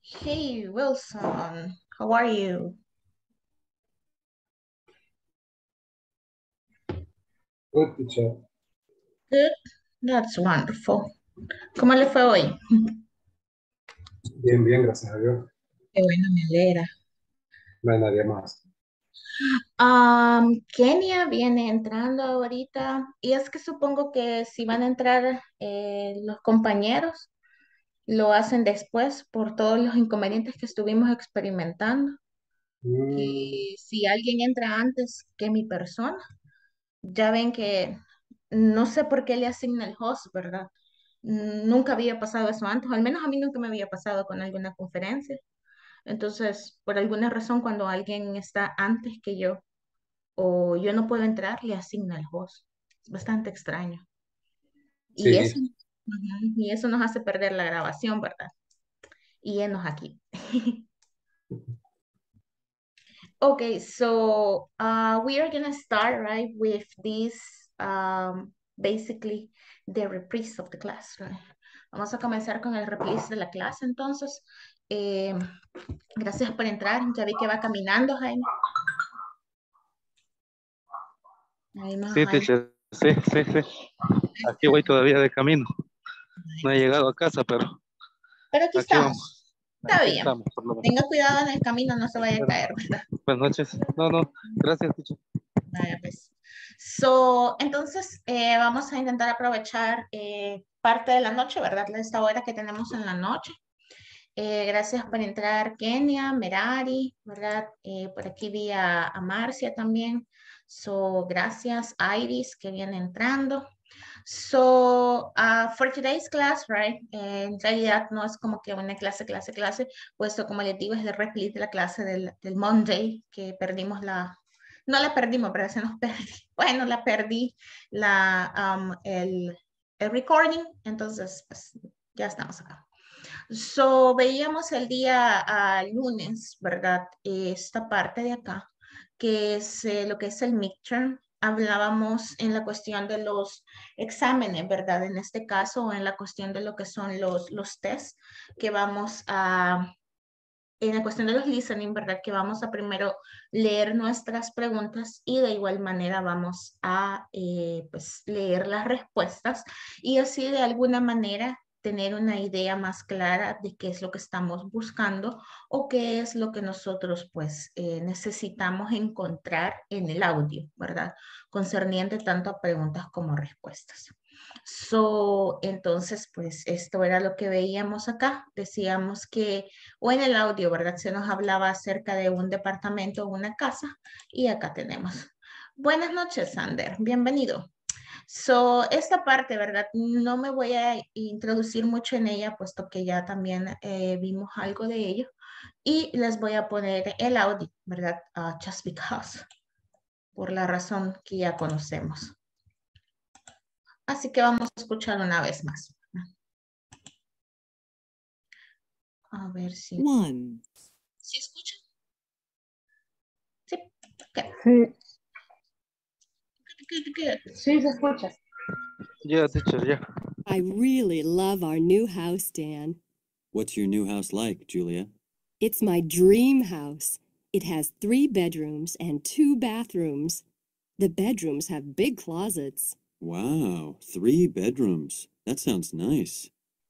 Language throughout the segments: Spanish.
Hey, Wilson, how are you? Good teacher. Good. That's wonderful. ¿Cómo le fue hoy? Bien, bien, gracias a Dios. Qué bueno, me alegra. No hay nadie más. Kenia viene entrando ahorita y es que supongo que si van a entrar los compañeros, lo hacen después por todos los inconvenientes que estuvimos experimentando. Mm, Que si alguien entra antes que mi persona, ya ven que no sé por qué le asigna el host, ¿verdad? Nunca había pasado eso antes, al menos a mí nunca me había pasado con alguna conferencia. Entonces, por alguna razón, cuando alguien está antes que yo o yo no puedo entrar, le asigna el host. Es bastante extraño. Y eso, sí, y eso nos hace perder la grabación, ¿verdad? Y enos aquí. Okay, so we are gonna start right with this basically the reprise of the class, right? Vamos a comenzar con el reprise de la clase, entonces. Eh, gracias por entrar. Ya vi que va caminando, Jaime. Ahí más, Sí, Jaime. teacher, sí, sí, sí. Aquí voy todavía de camino. No he llegado a casa, pero Pero aquí aquí vamos. estamos. Está Aquí bien. estamos, por lo menos. Tenga cuidado en el camino, no se vaya a Bueno, caer, ¿verdad? buenas noches. No, no, gracias, teacher. Vaya, pues. So, entonces, vamos a intentar aprovechar parte de la noche, ¿verdad? Esta hora que tenemos en la noche. Gracias por entrar, Kenia, Merari, ¿verdad? Por aquí vi a Marcia también. So, gracias, Iris, que viene entrando. So, for today's class, right? En realidad no es como que una clase, puesto como les digo, es el replay de la clase del Monday, que perdimos no la perdimos, pero se nos perdió. Bueno, la perdí, el recording, entonces, pues, ya estamos acá. So, veíamos el día lunes, ¿verdad? Esta parte de acá, que es lo que es el midterm. Hablábamos en la cuestión de los exámenes, ¿verdad? En este caso, o en la cuestión de lo que son los tests que vamos en la cuestión de los listening, ¿verdad? Que vamos a primero leer nuestras preguntas y de igual manera vamos a pues leer las respuestas y así de alguna manera tener una idea más clara de qué es lo que estamos buscando o qué es lo que nosotros pues necesitamos encontrar en el audio, ¿verdad? Concerniente tanto a preguntas como respuestas. So, entonces, pues esto era lo que veíamos acá. Decíamos que o en el audio, ¿verdad? Se nos hablaba acerca de un departamento o una casa y acá tenemos. Buenas noches, Sander. Bienvenido. So, esta parte, ¿verdad? No me voy a introducir mucho en ella, puesto que ya también vimos algo de ello. Y les voy a poner el audio, ¿verdad? Just because, por la razón que ya conocemos. Así que vamos a escuchar una vez más. A ver si... One. ¿Sí escuchan? Sí. Okay. sí, Good, good, good. sí se escucha. Ya, teacher, ya. I really love our new house, Dan. What's your new house like, Julia? It's my dream house. It has 3 bedrooms and 2 bathrooms. The bedrooms have big closets. Wow, 3 bedrooms. That sounds nice.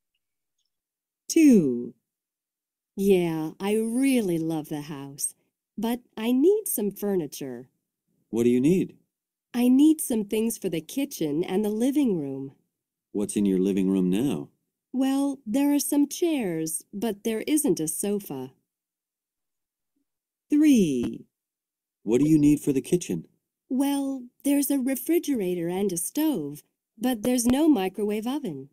2. Yeah, I really love the house. But I need some furniture. What do you need? I need some things for the kitchen and the living room. What's in your living room now? Well, there are some chairs, but there isn't a sofa. 3. What do you need for the kitchen? Well, there's a refrigerator and a stove, but there's no microwave oven.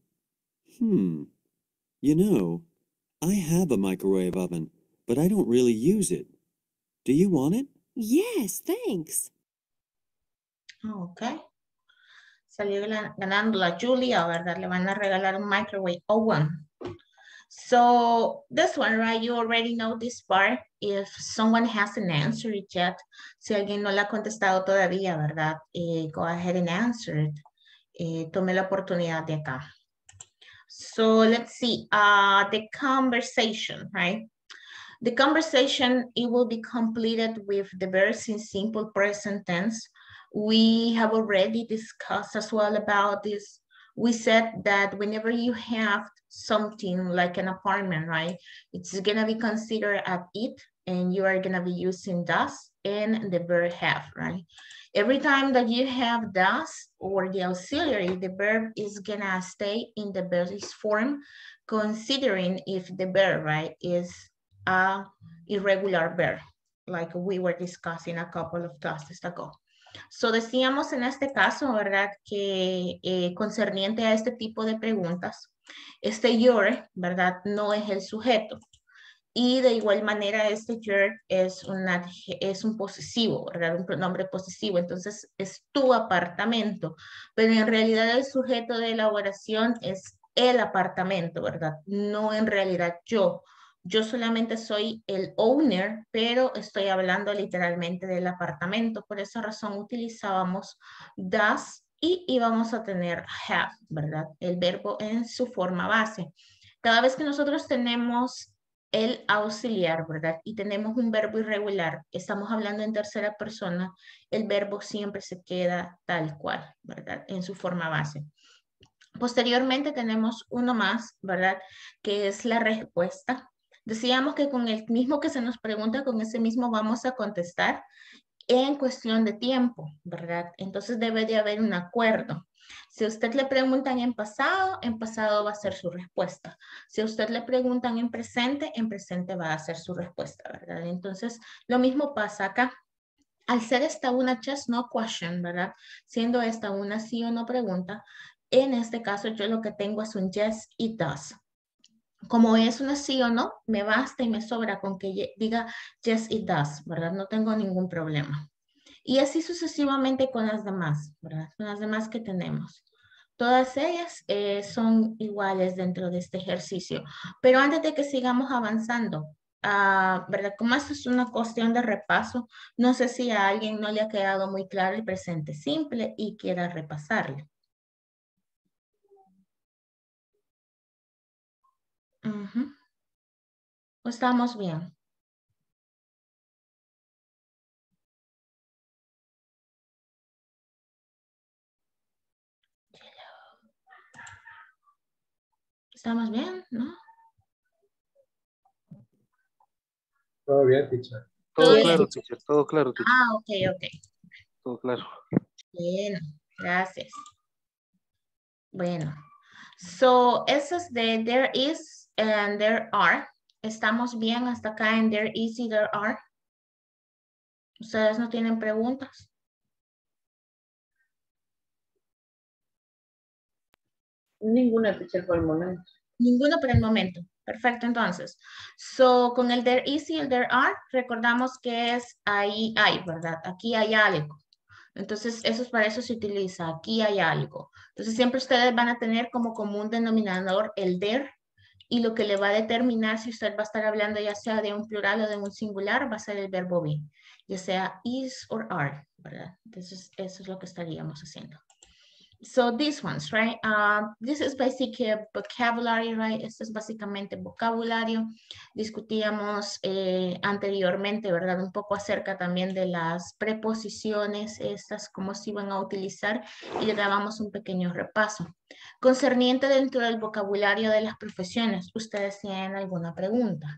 You know, I have a microwave oven, but I don't really use it. Do you want it? Yes, thanks. Ok. Salió ganando la Julia, ¿verdad? Le van a regalar un microwave oven. So this one, right? You already know this part. If someone hasn't answered it yet, si alguien no la ha contestado todavía, ¿verdad? Go ahead and answer it. Tome la oportunidad de acá. So let's see, the conversation, right? The conversation, it will be completed with the verbs in simple present tense. We have already discussed as well about this. We said that whenever you have something like an apartment, right, it's gonna be considered as it, and you are gonna be using does and the verb have, right? Every time that you have does or the auxiliary, the verb is gonna stay in the basis form, considering if the verb, right, is a irregular verb, like we were discussing a couple of classes ago. So decíamos en este caso, ¿verdad? Que concerniente a este tipo de preguntas, este your, ¿verdad? No es el sujeto. Y de igual manera este your es un posesivo, ¿verdad? Un pronombre posesivo. Entonces es tu apartamento. Pero en realidad el sujeto de la oración es el apartamento, ¿verdad? No en realidad yo. Yo solamente soy el owner, pero estoy hablando literalmente del apartamento. Por esa razón utilizábamos does y íbamos a tener have, ¿verdad? El verbo en su forma base. Cada vez que nosotros tenemos el auxiliar, ¿verdad? Y tenemos un verbo irregular, estamos hablando en tercera persona, el verbo siempre se queda tal cual, ¿verdad? En su forma base. Posteriormente tenemos uno más, ¿verdad? Que es la respuesta. Decíamos que con el mismo que se nos pregunta, con ese mismo vamos a contestar en cuestión de tiempo, ¿verdad? Entonces debe de haber un acuerdo. Si a usted le preguntan en pasado va a ser su respuesta. Si a usted le preguntan en presente va a ser su respuesta, ¿verdad? Entonces, lo mismo pasa acá. Al ser esta una just no question, ¿verdad? Siendo esta una sí o no pregunta, en este caso yo lo que tengo es un yes y does. Como es una sí o no, me basta y me sobra con que diga yes it does, ¿verdad? No tengo ningún problema. Y así sucesivamente con las demás, ¿verdad? Con las demás que tenemos. Todas ellas son iguales dentro de este ejercicio. Pero antes de que sigamos avanzando, ¿verdad? Como esto es una cuestión de repaso, no sé si a alguien no le ha quedado muy claro el presente simple y quiera repasarlo. Estamos bien. ¿Estamos bien? ¿No? Todo bien, teacher. Todo Bien. claro, teacher. Todo claro, teacher. Ok. Todo claro. Bueno, gracias. Bueno. So, esos de there is and there are. ¿Estamos bien hasta acá en there is y there are? ¿Ustedes no tienen preguntas? Ninguna, teacher, por el momento. Ninguno por el momento. Perfecto, entonces. So, con el there is y el there are, recordamos que es ahí hay, ¿verdad? Aquí hay algo. Entonces, eso es para eso se utiliza. Aquí hay algo. Entonces, siempre ustedes van a tener como común denominador el there, y lo que le va a determinar si usted va a estar hablando ya sea de un plural o de un singular va a ser el verbo be, ya sea is or are, ¿verdad? Entonces, eso es lo que estaríamos haciendo. So these ones, right? This is basic vocabulary, right? Esto es básicamente vocabulario. Discutíamos anteriormente, ¿verdad? Un poco acerca también de las preposiciones, estas, cómo se iban a utilizar, y le dábamos un pequeño repaso. Concerniente dentro del vocabulario de las profesiones, ¿ustedes tienen alguna pregunta?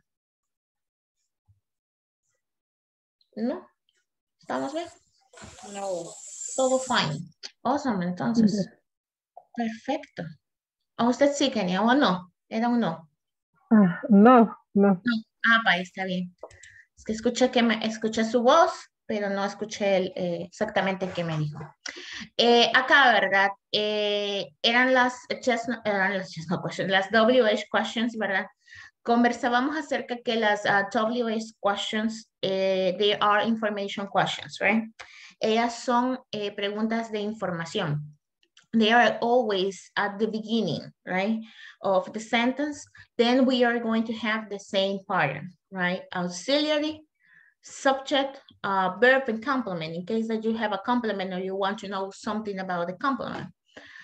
¿No? ¿Estamos bien? No. Todo fine. Awesome, entonces. Perfecto. ¿A usted sí, Kenia, o no? Era un no. No. Está bien. Es que escuché su voz, pero no escuché exactamente qué me dijo. Acá, ¿verdad? Eran las WH questions, ¿verdad? Conversábamos acerca que las WH questions, they are information questions, right? Ellas son preguntas de información. They are always at the beginning, right, of the sentence. Then we are going to have the same pattern, right? Auxiliary, subject, verb, and complement, in case that you have a complement or you want to know something about the complement.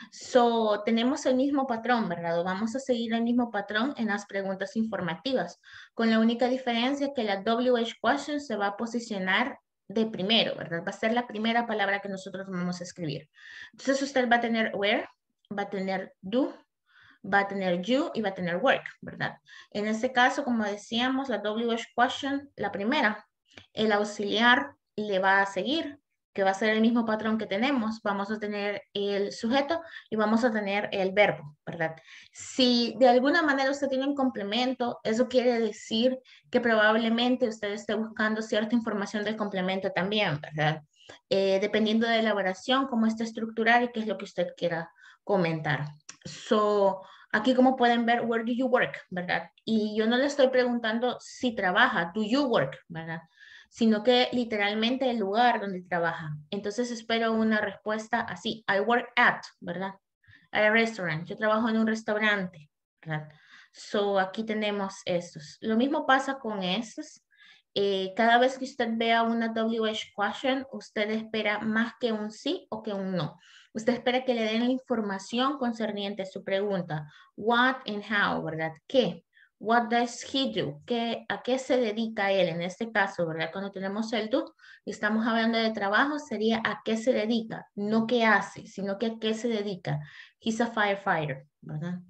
So, tenemos el mismo patrón, ¿verdad? Vamos a seguir el mismo patrón en las preguntas informativas, con la única diferencia que la WH question se va a posicionar de primero, ¿verdad? Va a ser la primera palabra que nosotros vamos a escribir. Entonces, usted va a tener where, va a tener do, va a tener you y va a tener work, ¿verdad? En este caso, como decíamos, la WH question, la primera, el auxiliar le va a seguir, que va a ser el mismo patrón que tenemos. Vamos a tener el sujeto y vamos a tener el verbo, ¿verdad? Si de alguna manera usted tiene un complemento, eso quiere decir que probablemente usted esté buscando cierta información del complemento también, ¿verdad? Dependiendo de la elaboración, cómo está estructurada y qué es lo que usted quiera comentar. So, aquí como pueden ver, where do you work, ¿verdad? Y yo no le estoy preguntando si trabaja, do you work, ¿verdad? Sino que literalmente el lugar donde trabaja. Entonces espero una respuesta así, I work at, ¿verdad? At a restaurant, yo trabajo en un restaurante, ¿verdad? So, aquí tenemos estos. Lo mismo pasa con estos. Cada vez que usted vea una WH question, usted espera más que un sí o que un no. Usted espera que le den la información concerniente a su pregunta. What and how, ¿verdad? ¿Qué? What does he do? ¿A qué se dedica él? En este caso, ¿verdad? Cuando tenemos el do y estamos hablando de trabajo, sería a qué se dedica. No qué hace, sino que a qué se dedica. He's a firefighter, ¿verdad?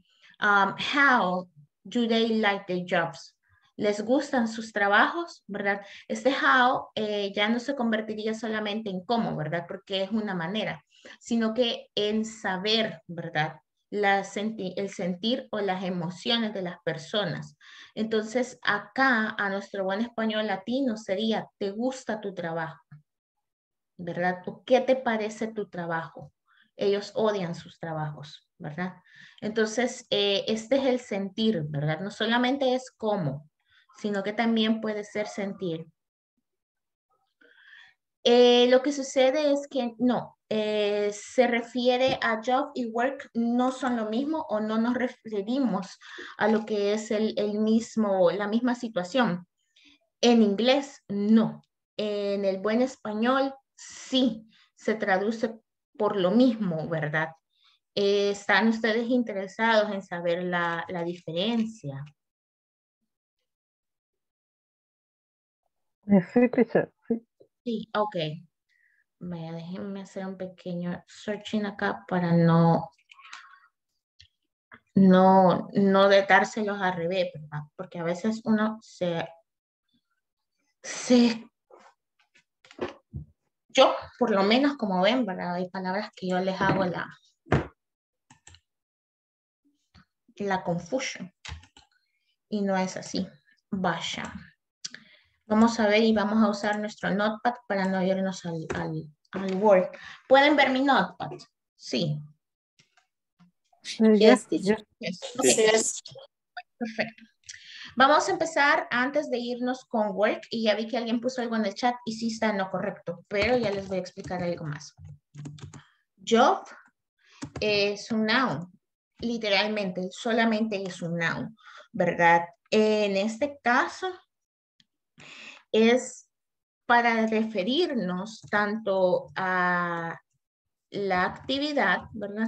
How do they like their jobs? ¿Les gustan sus trabajos? ¿Verdad? Este how ya no se convertiría solamente en cómo, ¿verdad? Porque es una manera, sino que en saber, ¿verdad? El sentir o las emociones de las personas. Entonces, acá a nuestro buen español latino sería, ¿te gusta tu trabajo? ¿Verdad? ¿O qué te parece tu trabajo? Ellos odian sus trabajos, ¿verdad? Entonces, este es el sentir, ¿verdad? No solamente es cómo, sino que también puede ser sentir. Lo que sucede es que no, se refiere a job y work, no son lo mismo o no nos referimos a lo que es la misma situación. En inglés, no. En el buen español, sí, se traduce por lo mismo, ¿verdad? ¿Están ustedes interesados en saber la diferencia? Sí, teacher, sí. Sí, ok. Vaya, déjenme hacer un pequeño searching acá para no de dárselos al revés, ¿verdad? Porque a veces uno yo, por lo menos como ven, ¿verdad? Hay palabras que yo les hago la confusion. Y no es así. Vaya. Vamos a ver y vamos a usar nuestro notepad para no irnos al Word. ¿Pueden ver mi notepad? Sí. Yes, teacher. yes. Yes. Okay. Yes. Perfecto. Vamos a empezar antes de irnos con work y ya vi que alguien puso algo en el chat y sí está en lo correcto, pero ya les voy a explicar algo más. Job es un noun, literalmente, solamente es un noun, ¿verdad? En este caso es para referirnos tanto a la actividad, ¿verdad?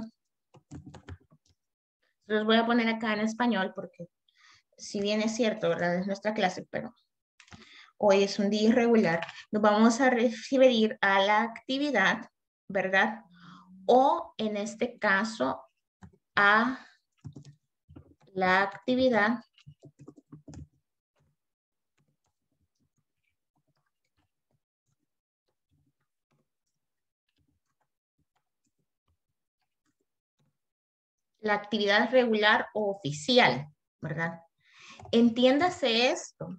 Los voy a poner acá en español porque si bien es cierto, ¿verdad? Es nuestra clase, pero hoy es un día irregular. Nos vamos a referir a la actividad, ¿verdad? O en este caso a la actividad regular o oficial, ¿verdad? Entiéndase esto,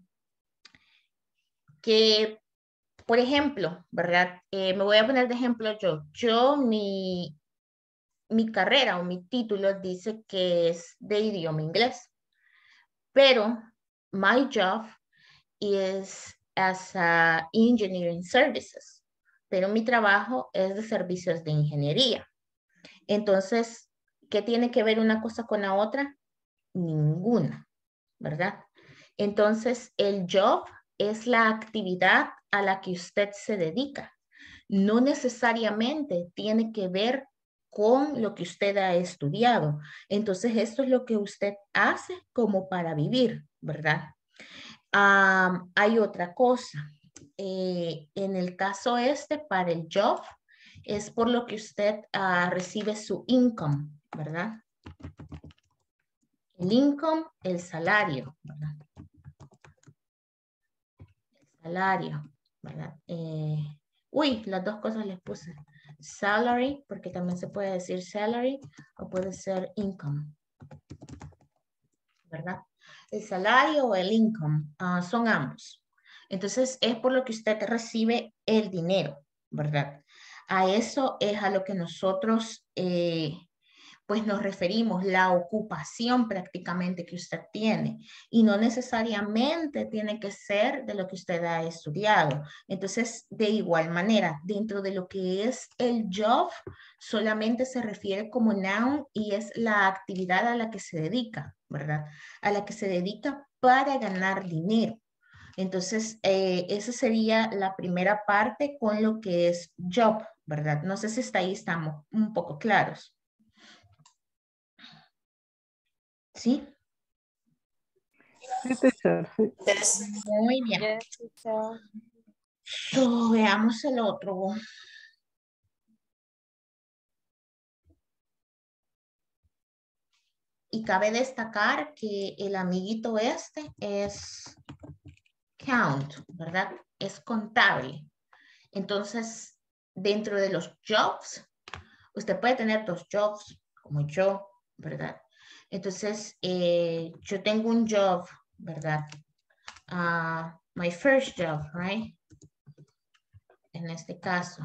que, por ejemplo, ¿verdad? Me voy a poner de ejemplo mi carrera o mi título dice que es de idioma inglés, pero my job is as a engineering services, pero mi trabajo es de servicios de ingeniería. Entonces, ¿qué tiene que ver una cosa con la otra? Ninguna, ¿verdad? Entonces, el job es la actividad a la que usted se dedica. No necesariamente tiene que ver con lo que usted ha estudiado. Entonces, esto es lo que usted hace como para vivir, ¿verdad? Hay otra cosa. En el caso este, para el job, es por lo que usted recibe su income, ¿verdad? El income, el salario, ¿verdad? El salario, ¿verdad? Las dos cosas les puse. Salary, porque también se puede decir salary o puede ser income, ¿verdad? El salario o el income son ambos. Entonces, es por lo que usted recibe el dinero, ¿verdad? A eso es a lo que nosotros pues nos referimos, la ocupación prácticamente que usted tiene, y no necesariamente tiene que ser de lo que usted ha estudiado. Entonces, de igual manera, dentro de lo que es el job, solamente se refiere como noun y es la actividad a la que se dedica, ¿verdad? A la que se dedica para ganar dinero. Entonces, esa sería la primera parte con lo que es job, ¿verdad? No sé si hasta ahí estamos un poco claros. ¿Sí? Sí, teacher, sí. Muy bien. Yes, teacher. So, veamos el otro. Y cabe destacar que el amiguito este es count, ¿verdad? Es contable. Entonces, dentro de los jobs, usted puede tener dos jobs, como yo, ¿verdad? Entonces, yo tengo un job, ¿verdad? My first job, right? En este caso.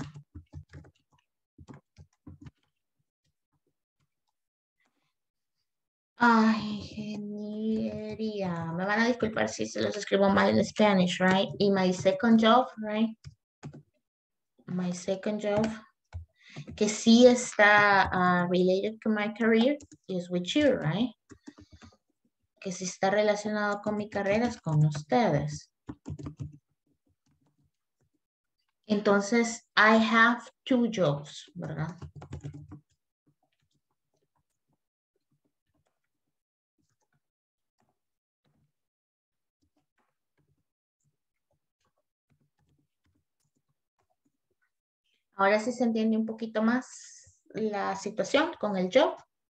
Ay, ingeniería. Me van a disculpar si se los escribo mal en Spanish, right? Y my second job, right? My second job, que sí está related to my career, is with you, right? Que sí está relacionado con mi carrera, es con ustedes. Entonces, I have two jobs, ¿verdad? Ahora sí se entiende un poquito más la situación con el job.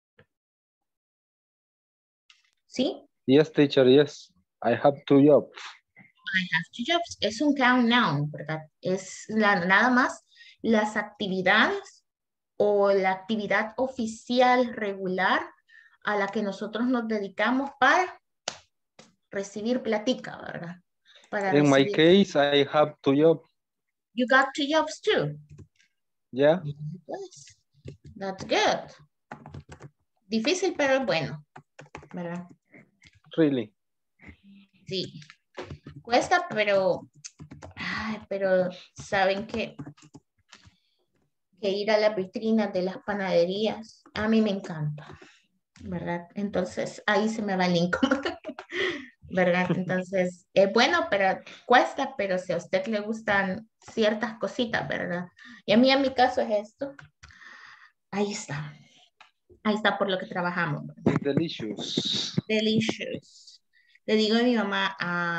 ¿Sí? Yes, teacher, yes. I have two jobs. I have two jobs. Es un count noun, ¿verdad? Es nada más las actividades o la actividad oficial regular a la que nosotros nos dedicamos para recibir platica, ¿verdad? Para In my recibir. case, I have two jobs. You got two jobs too. Yeah. Yes. That's good. Difícil, pero es bueno, ¿verdad? Really. Sí. Cuesta, pero saben que ir a las vitrinas de las panaderías, a mí me encanta, ¿verdad? Entonces, ahí se me va el income, ¿verdad? Entonces, es bueno, pero cuesta, pero si a usted le gustan ciertas cositas, ¿verdad? Y a mí, en mi caso, es esto. Ahí está. Ahí está por lo que trabajamos. It's delicious. Delicious. Le digo a mi mamá,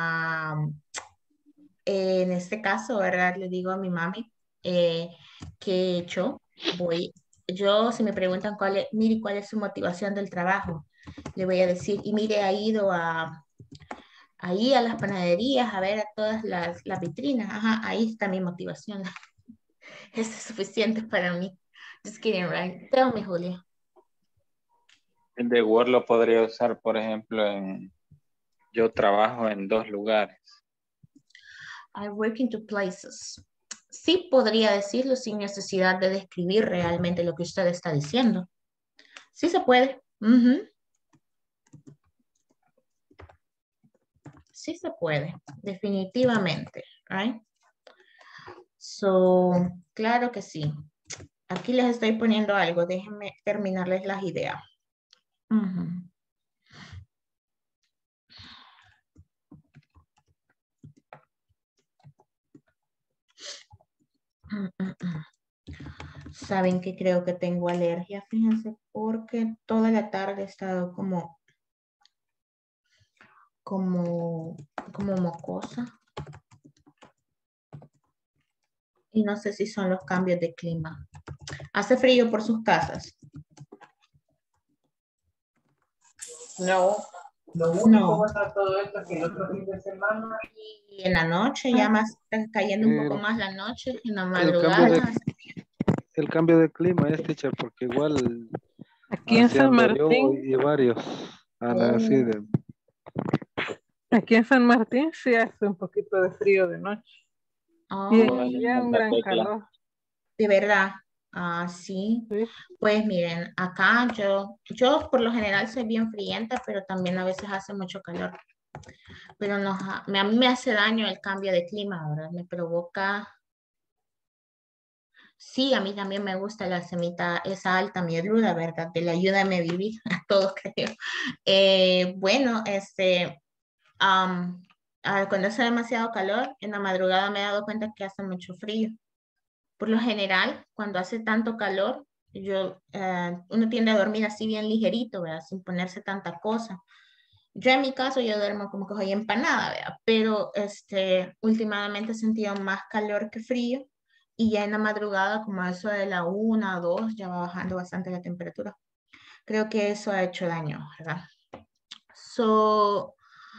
en este caso, ¿verdad? Le digo a mi mami que he hecho, si me preguntan mire, cuál es su motivación del trabajo, le voy a decir, y mire, ha ido ahí a las panaderías a ver a todas las vitrinas, ajá, ahí está mi motivación. Eso es suficiente para mí. Just kidding, right? Tell me, Julia. El de Word lo podría usar, por ejemplo, yo trabajo en 2 lugares. I work in 2 places. Sí podría decirlo sin necesidad de describir realmente lo que usted está diciendo. Sí se puede. Sí se puede, definitivamente, right? So, claro que sí. Aquí les estoy poniendo algo, déjenme terminarles las ideas. Saben que creo que tengo alergia, fíjense, porque toda la tarde he estado como mocosa. Y no sé si son los cambios de clima. ¿Hace frío por sus casas? No. Lo único No. bueno de todo esto es que el otro fin de semana. Y en la noche, ya más está cayendo un poco más la noche, en la El cambio madrugada. el cambio de clima es, teacher, porque igual Aquí en así San ando yo Martín, y varios. Así de, aquí en San Martín sí hace un poquito de frío de noche. Oh, Y en Igual el día en un la gran tecla. calor. de verdad. Ah, sí. Sí. Pues miren, acá yo por lo general soy bien frienta, pero también a veces hace mucho calor. Pero no, a mí me hace daño el cambio de clima, ¿verdad? Me provoca. Sí, a mí también me gusta la semita, esa alta mieluda, ¿verdad? De la ayúdame a vivir, a todos creo. Bueno, cuando hace demasiado calor, en la madrugada me he dado cuenta que hace mucho frío. Por lo general, cuando hace tanto calor, uno tiende a dormir así bien ligerito, ¿verdad? Sin ponerse tanta cosa. Yo en mi caso, yo duermo como que soy empanada, ¿verdad? Pero últimamente he sentido más calor que frío y ya en la madrugada, como a eso de la 1, 2, ya va bajando bastante la temperatura. Creo que eso ha hecho daño, ¿verdad? So,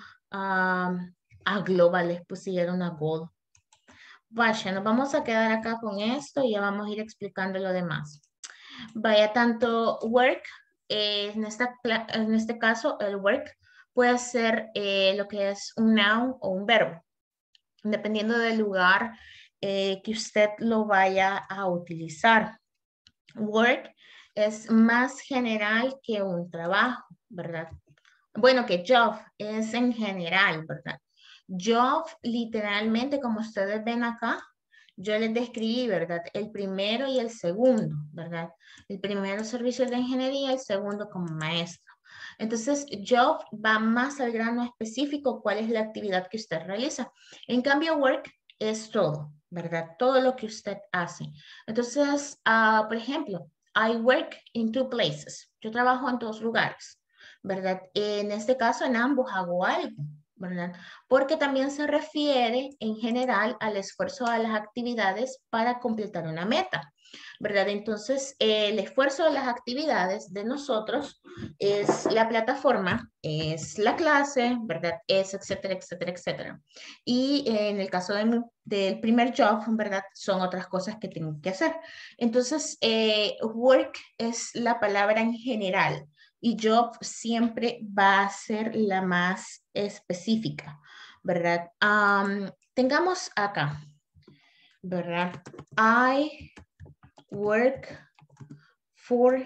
a Global les pusieron a Gold. Vaya, nos vamos a quedar acá con esto y ya vamos a ir explicando lo demás. Vaya, tanto work, en este caso, el work puede ser lo que es un noun o un verbo, dependiendo del lugar que usted lo vaya a utilizar. Work es más general que un trabajo, ¿verdad? Bueno, que job es en general, ¿verdad? Job, literalmente, como ustedes ven acá, yo les describí, ¿verdad? El primero y el segundo, ¿verdad? El primero servicio de ingeniería, el segundo como maestro. Entonces, job va más al grano específico, cuál es la actividad que usted realiza. En cambio, work es todo, ¿verdad? Todo lo que usted hace. Entonces, por ejemplo, I work in 2 places. Yo trabajo en 2 lugares. ¿Verdad? En este caso, en ambos hago algo, ¿verdad? Porque también se refiere en general al esfuerzo de las actividades para completar una meta, ¿verdad? Entonces, el esfuerzo de las actividades de nosotros es la plataforma, es la clase, ¿verdad? Es etcétera, etcétera, etcétera. Y en el caso del primer job, ¿verdad? Son otras cosas que tengo que hacer. Entonces, work es la palabra en general y job siempre va a ser la más específica, ¿verdad? Tengamos acá, ¿verdad? I work for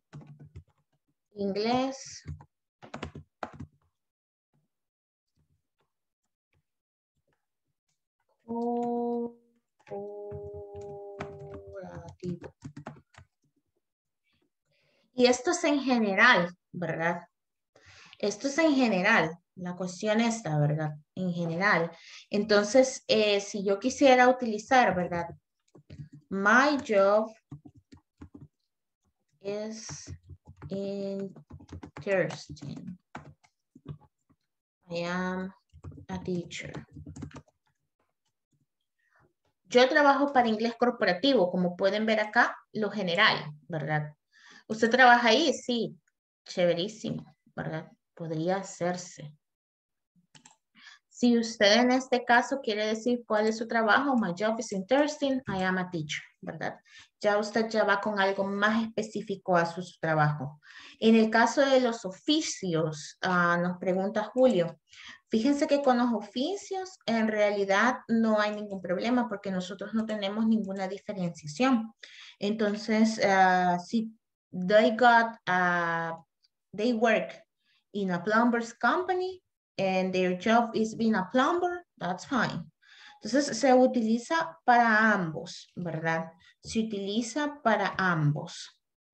inglés. Corporativo. Y esto es en general, ¿verdad? Esto es en general, la cuestión esta, ¿verdad? En general. Entonces, si yo quisiera utilizar, ¿verdad? My job is interesting. I am a teacher. Yo trabajo para inglés corporativo, como pueden ver acá, lo general, ¿verdad? ¿Usted trabaja ahí? Sí, chéverísimo, ¿verdad? Podría hacerse. Si usted en este caso quiere decir cuál es su trabajo, my job is interesting, I am a teacher, ¿verdad? Ya usted ya va con algo más específico a su trabajo. En el caso de los oficios, nos pregunta Julio, fíjense que con los oficios en realidad no hay ningún problema porque nosotros no tenemos ninguna diferenciación. Entonces, si they work in a plumber's company, and their job is being a plumber, that's fine. Entonces se utiliza para ambos, ¿verdad? Se utiliza para ambos.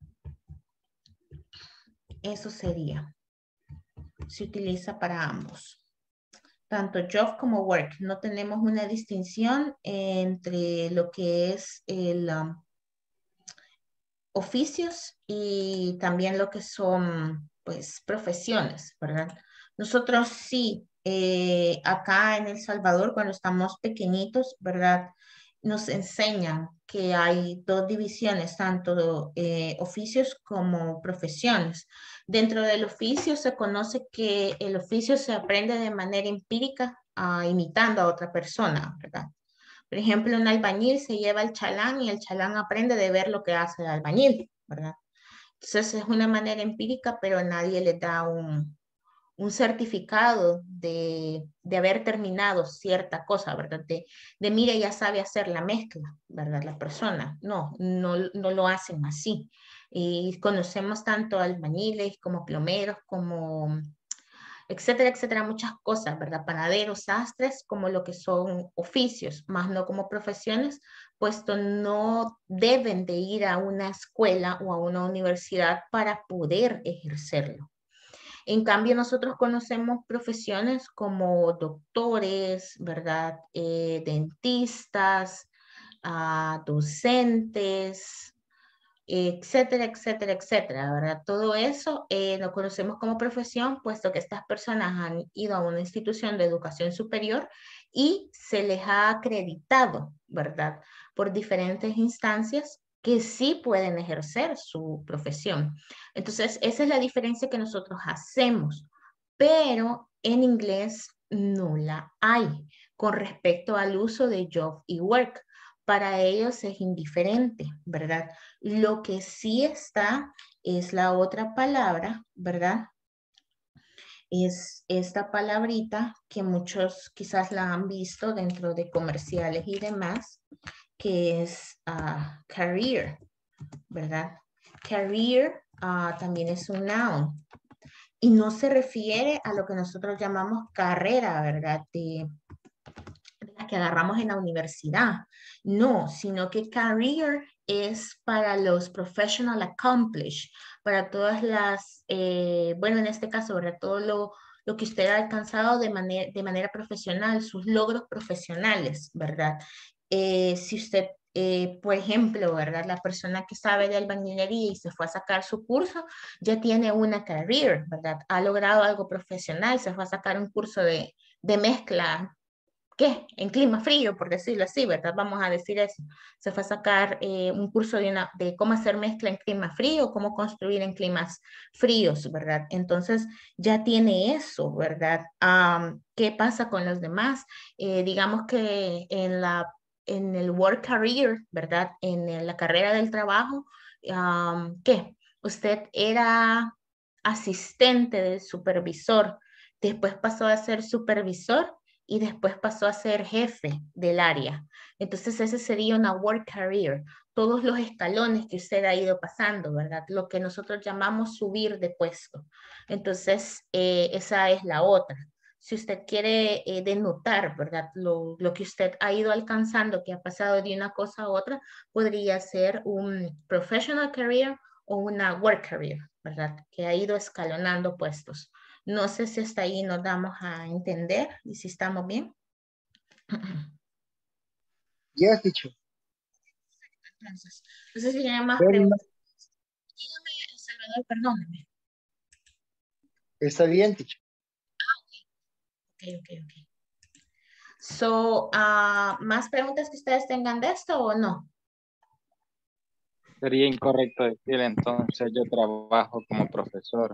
Eso sería. Se utiliza para ambos. Tanto job como work. No tenemos una distinción entre lo que es oficios y también lo que son, pues, profesiones, ¿verdad? Nosotros sí, acá en El Salvador, cuando estamos pequeñitos, ¿verdad? Nos enseñan que hay dos divisiones, tanto oficios como profesiones. Dentro del oficio se conoce que el oficio se aprende de manera empírica, imitando a otra persona, ¿verdad? Por ejemplo, un albañil se lleva el chalán y el chalán aprende de ver lo que hace el albañil, ¿verdad? Entonces es una manera empírica, pero nadie le da un certificado de haber terminado cierta cosa, ¿verdad? De mire, ya sabe hacer la mezcla, ¿verdad? La persona. No, no lo hacen así. Y conocemos tanto albañiles como plomeros, como etcétera, etcétera, muchas cosas, ¿verdad? Panaderos, sastres, como lo que son oficios, más no como profesiones, puesto no deben de ir a una escuela o a una universidad para poder ejercerlo. En cambio, nosotros conocemos profesiones como doctores, ¿verdad? Dentistas, docentes, etcétera, etcétera, etcétera, ¿verdad? Todo eso lo conocemos como profesión, puesto que estas personas han ido a una institución de educación superior y se les ha acreditado, ¿verdad? Por diferentes instancias que sí pueden ejercer su profesión. Entonces, esa es la diferencia que nosotros hacemos, pero en inglés no la hay con respecto al uso de job y work. Para ellos es indiferente, ¿verdad? Lo que sí está es la otra palabra, ¿verdad? Es esta palabrita que muchos quizás la han visto dentro de comerciales y demás, que es career, ¿verdad? Career también es un noun y no se refiere a lo que nosotros llamamos carrera, ¿verdad? De la que agarramos en la universidad. No, sino que career es para los professional accomplished, para todas las, bueno, en este caso, ¿verdad? Todo lo que usted ha alcanzado de manera profesional, sus logros profesionales, ¿verdad? Si usted por ejemplo, ¿verdad? La persona que sabe de albañilería y se fue a sacar su curso, ya tiene una career, ¿verdad? Ha logrado algo profesional, se fue a sacar un curso de mezcla, ¿qué? En clima frío, por decirlo así, ¿verdad? Vamos a decir eso. Se fue a sacar un curso de cómo hacer mezcla en clima frío, cómo construir en climas fríos, ¿verdad? Entonces ya tiene eso, ¿verdad? ¿Qué pasa con los demás? Digamos que en el work career, ¿verdad? En la carrera del trabajo, ¿qué? Usted era asistente del supervisor, después pasó a ser supervisor y después pasó a ser jefe del área. Entonces ese sería una work career, todos los escalones que usted ha ido pasando, ¿verdad? Lo que nosotros llamamos subir de puesto. Entonces esa es la otra. Si usted quiere denotar, ¿verdad? Lo que usted ha ido alcanzando, que ha pasado de una cosa a otra, podría ser un professional career o una work career, ¿verdad? Que ha ido escalonando puestos. No sé si hasta ahí nos damos a entender y si estamos bien. Yes, teacher. Entonces, no sé si tienen más preguntas. Dígame, Salvador, perdóname. Está bien, teacher. Ok. So, ¿más preguntas que ustedes tengan de esto o no? Sería incorrecto decir entonces yo trabajo como profesor.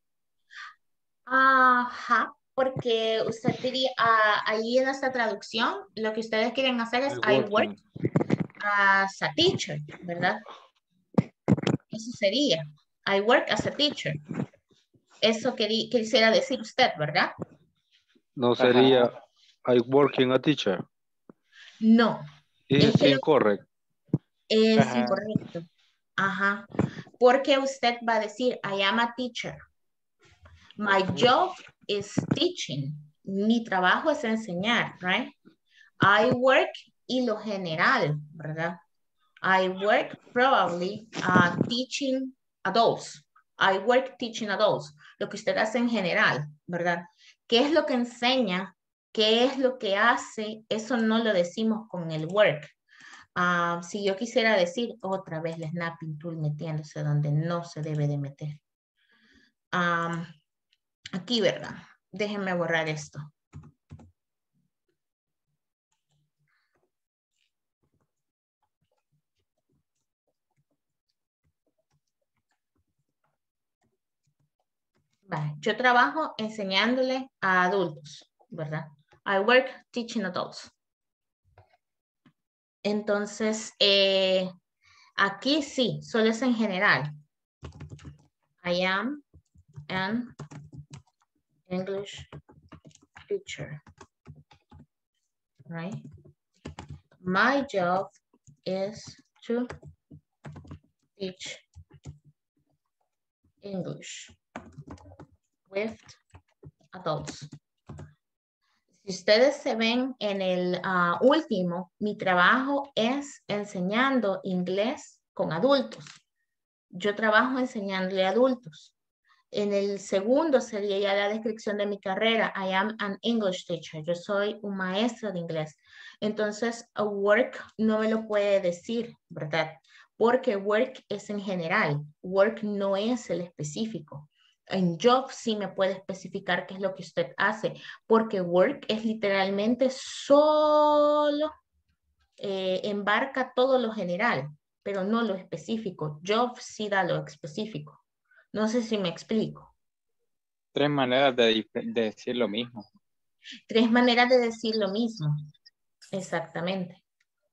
Ajá, porque usted diría, ahí en esta traducción, lo que ustedes quieren hacer es I work as a teacher, ¿verdad? Eso sería, I work as a teacher. Eso quisiera decir usted, ¿verdad? No sería I working a teacher. No. Es incorrecto. Es incorrecto. Ajá. Porque usted va a decir, I am a teacher. My job is teaching. Mi trabajo es enseñar, right? I work y lo general, ¿verdad? I work probably teaching adults. I work teaching adults. Lo que usted hace en general, ¿verdad? ¿Qué es lo que enseña? ¿Qué es lo que hace? Eso no lo decimos con el work. Si yo quisiera decir otra vez la snapping tool metiéndose donde no se debe de meter. Aquí, ¿verdad? Déjenme borrar esto. Vale, yo trabajo enseñándole a adultos, ¿verdad? I work teaching adults. Entonces, aquí sí, solo es en general. I am an English teacher, right? My job is to teach English with adults. Si ustedes se ven en el último, mi trabajo es enseñando inglés con adultos. Yo trabajo enseñándole a adultos. En el segundo sería ya la descripción de mi carrera. I am an English teacher. Yo soy un maestro de inglés. Entonces, a work no me lo puede decir, ¿verdad? Porque work es en general. Work no es el específico. En job sí me puede especificar qué es lo que usted hace, porque work es literalmente solo embarca todo lo general, pero no lo específico. Job sí da lo específico. No sé si me explico. 3 maneras de decir lo mismo. 3 maneras de decir lo mismo. Exactamente.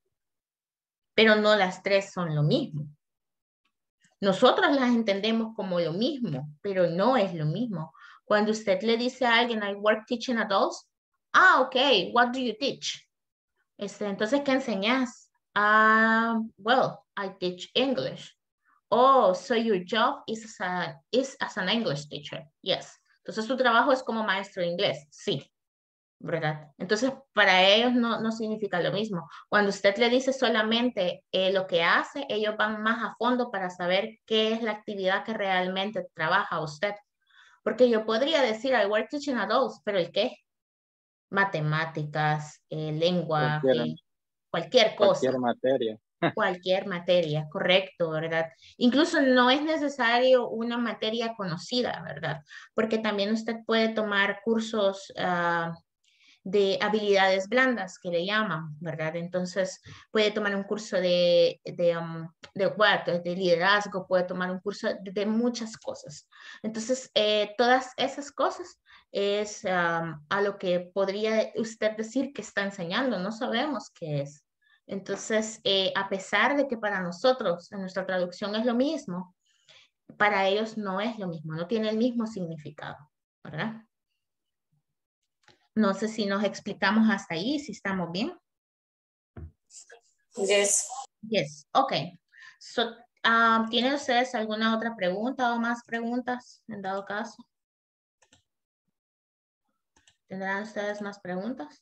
Pero no las 3 son lo mismo. Nosotros las entendemos como lo mismo, pero no es lo mismo. Cuando usted le dice a alguien, I work teaching adults, ok, what do you teach? Entonces, ¿qué enseñas? Well, I teach English. Oh, so your job is as an English teacher. Yes. Entonces, su trabajo es como maestro de inglés. Sí. ¿Verdad? Entonces, para ellos no significa lo mismo. Cuando usted le dice solamente lo que hace, ellos van más a fondo para saber qué es la actividad que realmente trabaja usted. Porque yo podría decir, I work teaching adults, pero ¿el qué? Matemáticas, lenguaje, cualquier cosa. Cualquier materia. Cualquier materia, correcto, ¿verdad? Incluso no es necesario una materia conocida, ¿verdad? Porque también usted puede tomar cursos de habilidades blandas que le llaman, ¿verdad? Entonces puede tomar un curso de liderazgo, puede tomar un curso de muchas cosas. Entonces, todas esas cosas es a lo que podría usted decir que está enseñando, no sabemos qué es. Entonces, a pesar de que para nosotros, en nuestra traducción es lo mismo, para ellos no es lo mismo, no tiene el mismo significado, ¿verdad? No sé si nos explicamos hasta ahí, si estamos bien. Yes. Yes, ok. So, ¿tienen ustedes alguna otra pregunta o más preguntas en dado caso? ¿Tendrán ustedes más preguntas?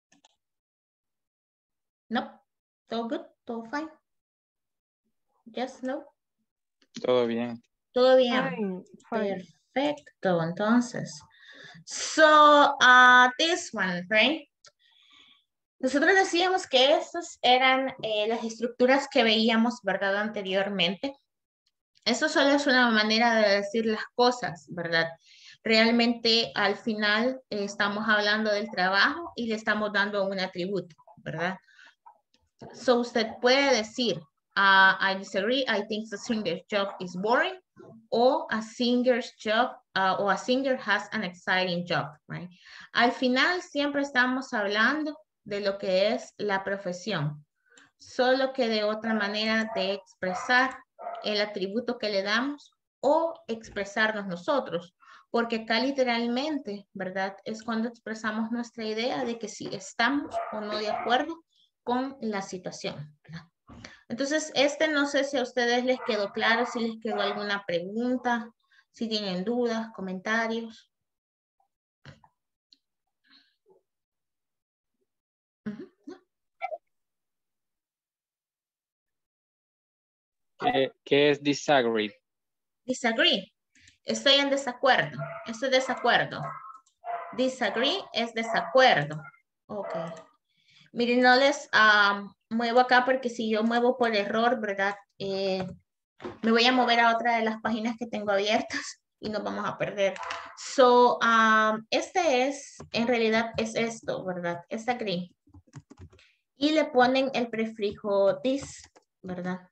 No. ¿Todo good? ¿Todo fine? Yes, no. Todo bien. Todo bien. Fine. Perfecto, entonces. So, this one, right? Nosotros decíamos que estas eran las estructuras que veíamos, ¿verdad? Anteriormente. Eso solo es una manera de decir las cosas, ¿verdad? Realmente al final estamos hablando del trabajo y le estamos dando un atributo, ¿verdad? So usted puede decir, I disagree, I think the singer's job is boring, o a singer's job, o a singer has an exciting job, right? Al final siempre estamos hablando de lo que es la profesión, solo que de otra manera de expresar el atributo que le damos o expresarnos nosotros, porque acá literalmente, ¿verdad? Es cuando expresamos nuestra idea de que si estamos o no de acuerdo con la situación, ¿verdad? Entonces, no sé si a ustedes les quedó claro, si les quedó alguna pregunta, si tienen dudas, comentarios. ¿Qué es disagree? Disagree. Estoy en desacuerdo. Estoy desacuerdo. Disagree es desacuerdo. Ok. Miren, no les muevo acá porque si yo muevo por error, ¿verdad? Me voy a mover a otra de las páginas que tengo abiertas y nos vamos a perder. So, este es, en realidad es esto, ¿verdad? Es agree. Y le ponen el prefijo this, ¿verdad?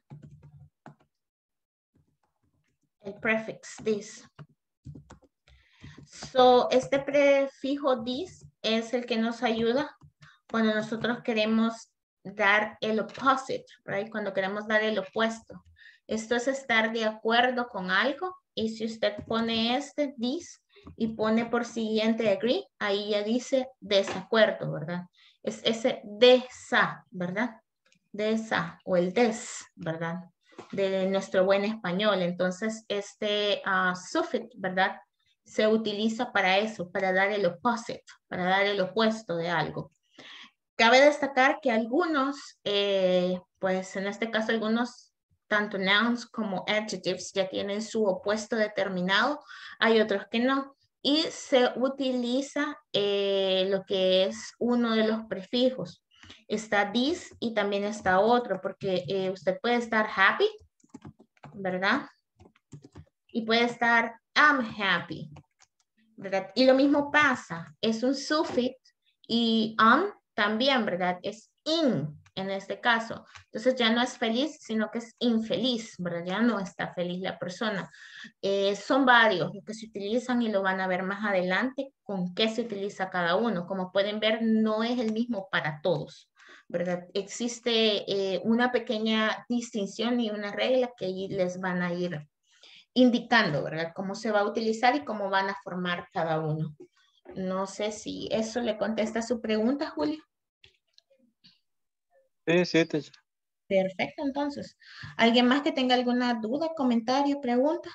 El prefix this. So, este prefijo this es el que nos ayuda cuando nosotros queremos dar el opposite, right? Cuando queremos dar el opuesto. Esto es estar de acuerdo con algo. Y si usted pone este, this, y pone por siguiente agree, ahí ya dice desacuerdo, ¿verdad? Es ese desa, ¿verdad? Desa o el des, ¿verdad? De nuestro buen español. Entonces, este suffix, ¿verdad? Se utiliza para eso, para dar el opposite, para dar el opuesto de algo. Cabe destacar que algunos, pues en este caso algunos, tanto nouns como adjectives ya tienen su opuesto determinado, hay otros que no. Y se utiliza lo que es uno de los prefijos. Está this y también está otro, porque usted puede estar happy, ¿verdad? Y puede estar I'm happy, ¿verdad? Y lo mismo pasa, es un suffix y también, ¿verdad? Es en este caso. Entonces ya no es feliz, sino que es infeliz, ¿verdad? Ya no está feliz la persona. Son varios los que se utilizan y lo van a ver más adelante con qué se utiliza cada uno. Como pueden ver, no es el mismo para todos, ¿verdad? Existe una pequeña distinción y una regla que ahí les van a ir indicando, ¿verdad? Cómo se va a utilizar y cómo van a formar cada uno. No sé si eso le contesta a su pregunta, Julio. Sí, teacher. Perfecto, entonces. ¿Alguien más que tenga alguna duda, comentario, pregunta?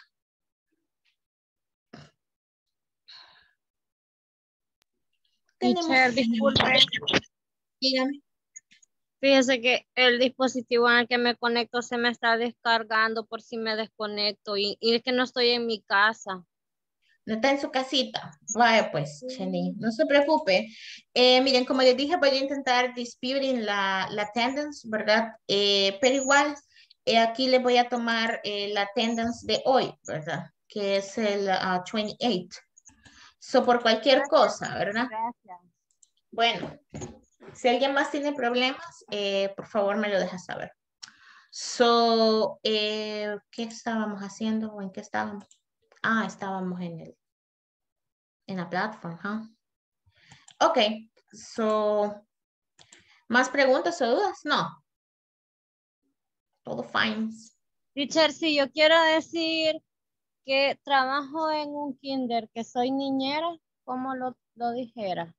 Teacher, disculpe. Dígame. Fíjese que el dispositivo en el que me conecto se me está descargando por si me desconecto y es que no estoy en mi casa. No está en su casita. Vaya pues, Jenny, no se preocupe. Miren, como les dije, voy a intentar disputing la attendance, ¿verdad? Pero igual, aquí les voy a tomar la attendance de hoy, ¿verdad? Que es el 28. So, por cualquier cosa, ¿verdad? Gracias. Bueno, si alguien más tiene problemas, por favor me lo deja saber. So, ¿qué estábamos haciendo o en qué estábamos? Estábamos en la plataforma, ¿huh? Ok, so, ¿más preguntas o dudas? No. Todo fine. Teacher, si yo quiero decir que trabajo en un kinder, que soy niñera, ¿cómo lo dijera?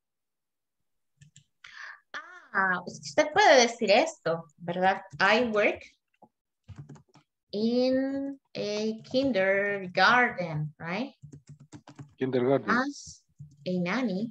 Usted puede decir esto, ¿verdad? I work in a kindergarten, right? Kindergarten. As a nanny.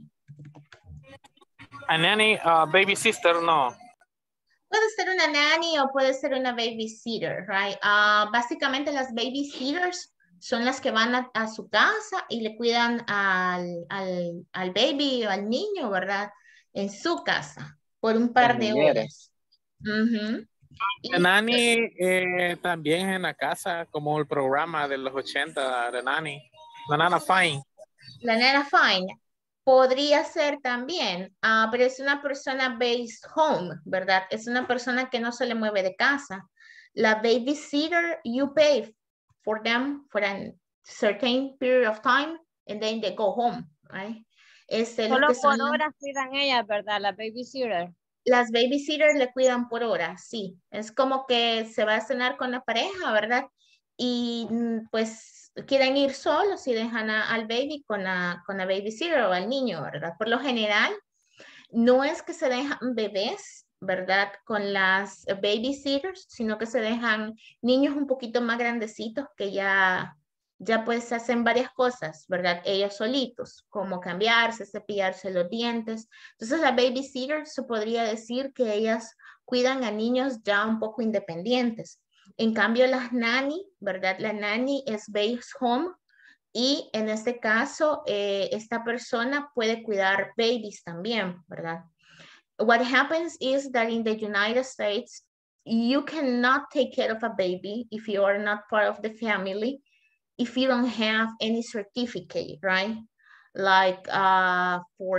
A nanny, baby sister, no. Puede ser una nanny o puede ser una babysitter, right? Básicamente las babysitters son las que van a su casa y le cuidan al baby o al niño, ¿verdad? En su casa por un par de horas. La nanny también en la casa, como el programa de los 80, de nanny. La nana fine. La nana fine. Podría ser también, pero es una persona based home, ¿verdad? Es una persona que no se le mueve de casa. La babysitter, you pay for them for a certain period of time and then they go home, right? Solo por horas cuidan ellas, ¿verdad? La babysitter. Las babysitters le cuidan por horas, sí. Es como que se va a cenar con la pareja, ¿verdad? Y pues quieren ir solos y dejan al baby con la babysitter o al niño, ¿verdad? Por lo general, no es que se dejan bebés, ¿verdad? Con las babysitters, sino que se dejan niños un poquito más grandecitos que ya pues hacen varias cosas, ¿verdad? Ellos solitos, como cambiarse, cepillarse los dientes. Entonces la babysitter se podría decir que ellas cuidan a niños ya un poco independientes. En cambio las nanny, ¿verdad? La nanny es based home y en este caso esta persona puede cuidar babies también, ¿verdad? what happens is that in the United States, you cannot take care of a baby if you are not part of the family, if you don't have any certificate, right? Like for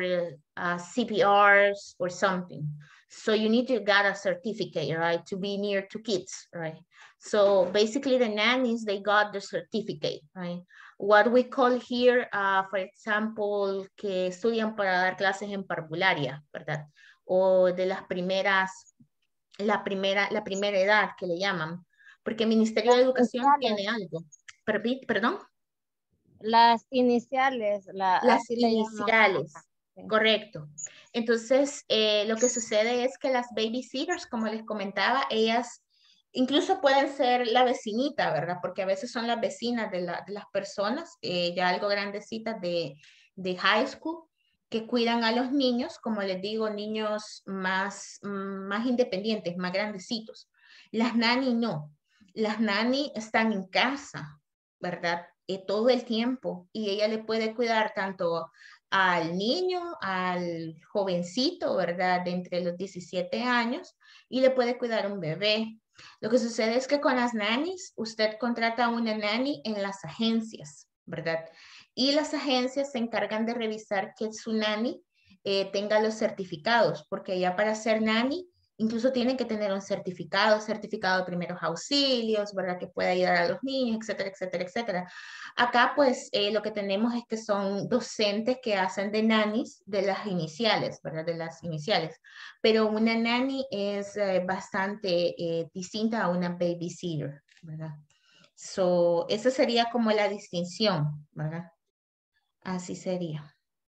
CPRs or something. So you need to get a certificate, right? To be near to kids, right? So basically the nannies, they got the certificate, right? What we call here, for example, que estudian para dar clases en parvularia, ¿verdad? O de las primeras, la primera edad que le llaman, porque el Ministerio de Educación tiene algo. Perdón. Las iniciales. Las iniciales, correcto. Entonces, lo que sucede es que las babysitters, como les comentaba, ellas incluso pueden ser la vecinita, ¿verdad? Porque a veces son las vecinas de las personas, ya algo grandecitas de high school, que cuidan a los niños, como les digo, niños más independientes, más grandecitos. Las nanny no. Las nanny están en casa, ¿verdad? Todo el tiempo, y ella le puede cuidar tanto al niño, al jovencito, ¿verdad? De entre los 17 años, y le puede cuidar un bebé. Lo que sucede es que con las nannies, usted contrata a una nanny en las agencias, ¿verdad? Y las agencias se encargan de revisar que su nanny tenga los certificados, porque ya para ser nanny, incluso tienen que tener un certificado de primeros auxilios, ¿verdad? Que pueda ayudar a los niños, etcétera, etcétera, etcétera. Acá, pues, lo que tenemos es que son docentes que hacen de nannies de las iniciales, ¿verdad? De las iniciales. Pero una nanny es bastante distinta a una babysitter, ¿verdad? So, esa sería como la distinción, ¿verdad? Así sería.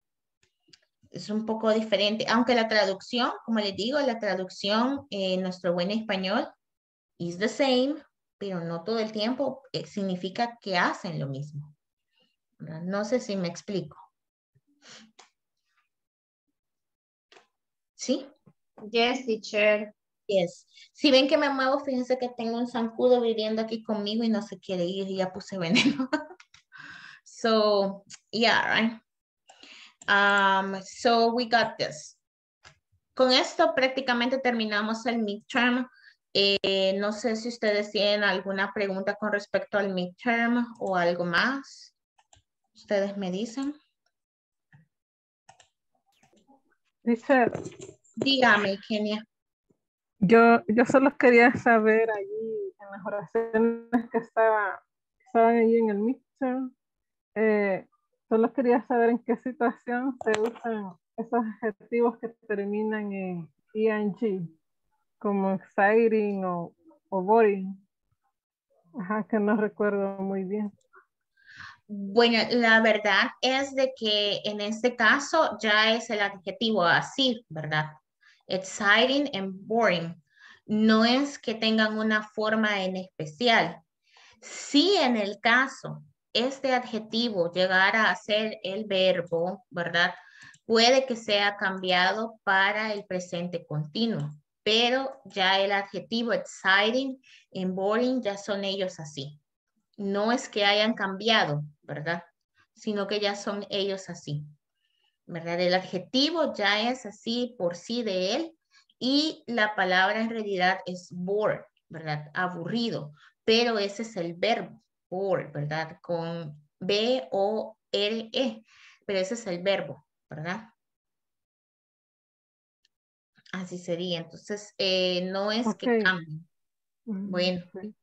Es un poco diferente, aunque la traducción, como les digo, la traducción en nuestro buen español is the same, pero no todo el tiempo significa que hacen lo mismo. ¿Verdad? No sé si me explico. ¿Sí? Yes, teacher. Yes. Si ven que me muevo, fíjense que tengo un zancudo viviendo aquí conmigo y no se quiere ir y ya puse veneno. So, yeah, right? So we got this. Con esto prácticamente terminamos el midterm. No sé si ustedes tienen alguna pregunta con respecto al midterm o algo más. Ustedes me dicen. Teacher. Dígame, Kenia. Yo solo quería saber allí en las oraciones que estaban allí en el midterm. Solo quería saber en qué situación se usan esos adjetivos que terminan en ing, como exciting o boring. Ajá, que no recuerdo muy bien. Bueno, la verdad es de que en este caso ya es el adjetivo así, ¿verdad? Exciting and boring. No es que tengan una forma en especial. Si en el caso este adjetivo llegara a ser el verbo, ¿verdad? Puede que sea cambiado para el presente continuo, pero ya el adjetivo exciting and boring ya son ellos así. No es que hayan cambiado, ¿verdad? Sino que ya son ellos así, ¿verdad? El adjetivo ya es así por sí de él y la palabra en realidad es bored, ¿verdad? Aburrido, pero ese es el verbo, bored, ¿verdad? Con B-O-R-E, pero ese es el verbo, ¿verdad? Así sería, entonces no es que cambie. Bueno.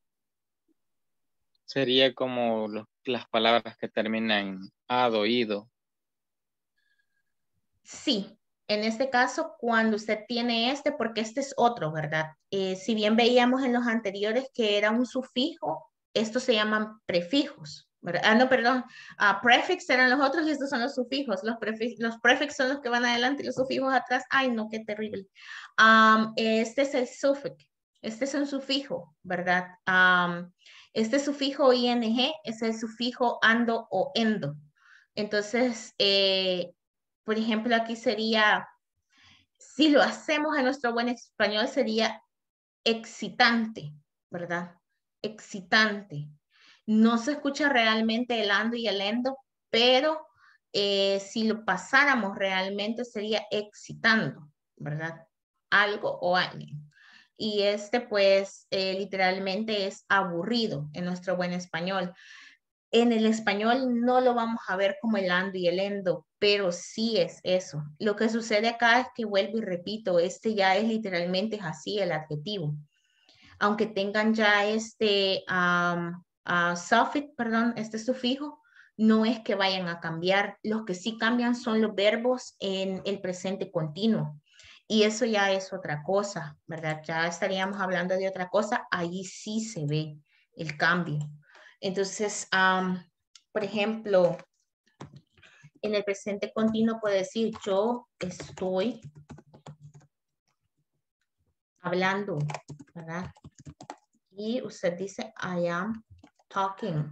Sería como las palabras que terminan en ad o ido. Sí, en este caso, cuando usted tiene porque este es otro, ¿verdad? Si bien veíamos en los anteriores que era un sufijo, estos se llaman prefijos, ¿verdad? Ah, no, perdón, prefix eran los otros y estos son los sufijos. Los prefix son los que van adelante y los sufijos atrás. Ay, no, qué terrible. Este es el suffix, este es un sufijo, ¿verdad? Este sufijo ing es el sufijo ando o endo. Entonces, por ejemplo, aquí sería, si lo hacemos en nuestro buen español, sería excitante, ¿verdad? Excitante. No se escucha realmente el ando y el endo, pero si lo pasáramos realmente sería excitando, ¿verdad? Algo o alguien. Y este pues literalmente es aburrido en nuestro buen español. En el español no lo vamos a ver como el ando y el endo, pero sí es eso. Lo que sucede acá es que vuelvo y repito, este ya es literalmente así el adjetivo. Aunque tengan ya este suffix, perdón, este sufijo, no es que vayan a cambiar. Los que sí cambian son los verbos en el presente continuo. Y eso ya es otra cosa, ¿verdad? Ya estaríamos hablando de otra cosa. Ahí sí se ve el cambio. Entonces, por ejemplo, en el presente continuo puede decir yo estoy hablando, ¿verdad? Y usted dice I am talking.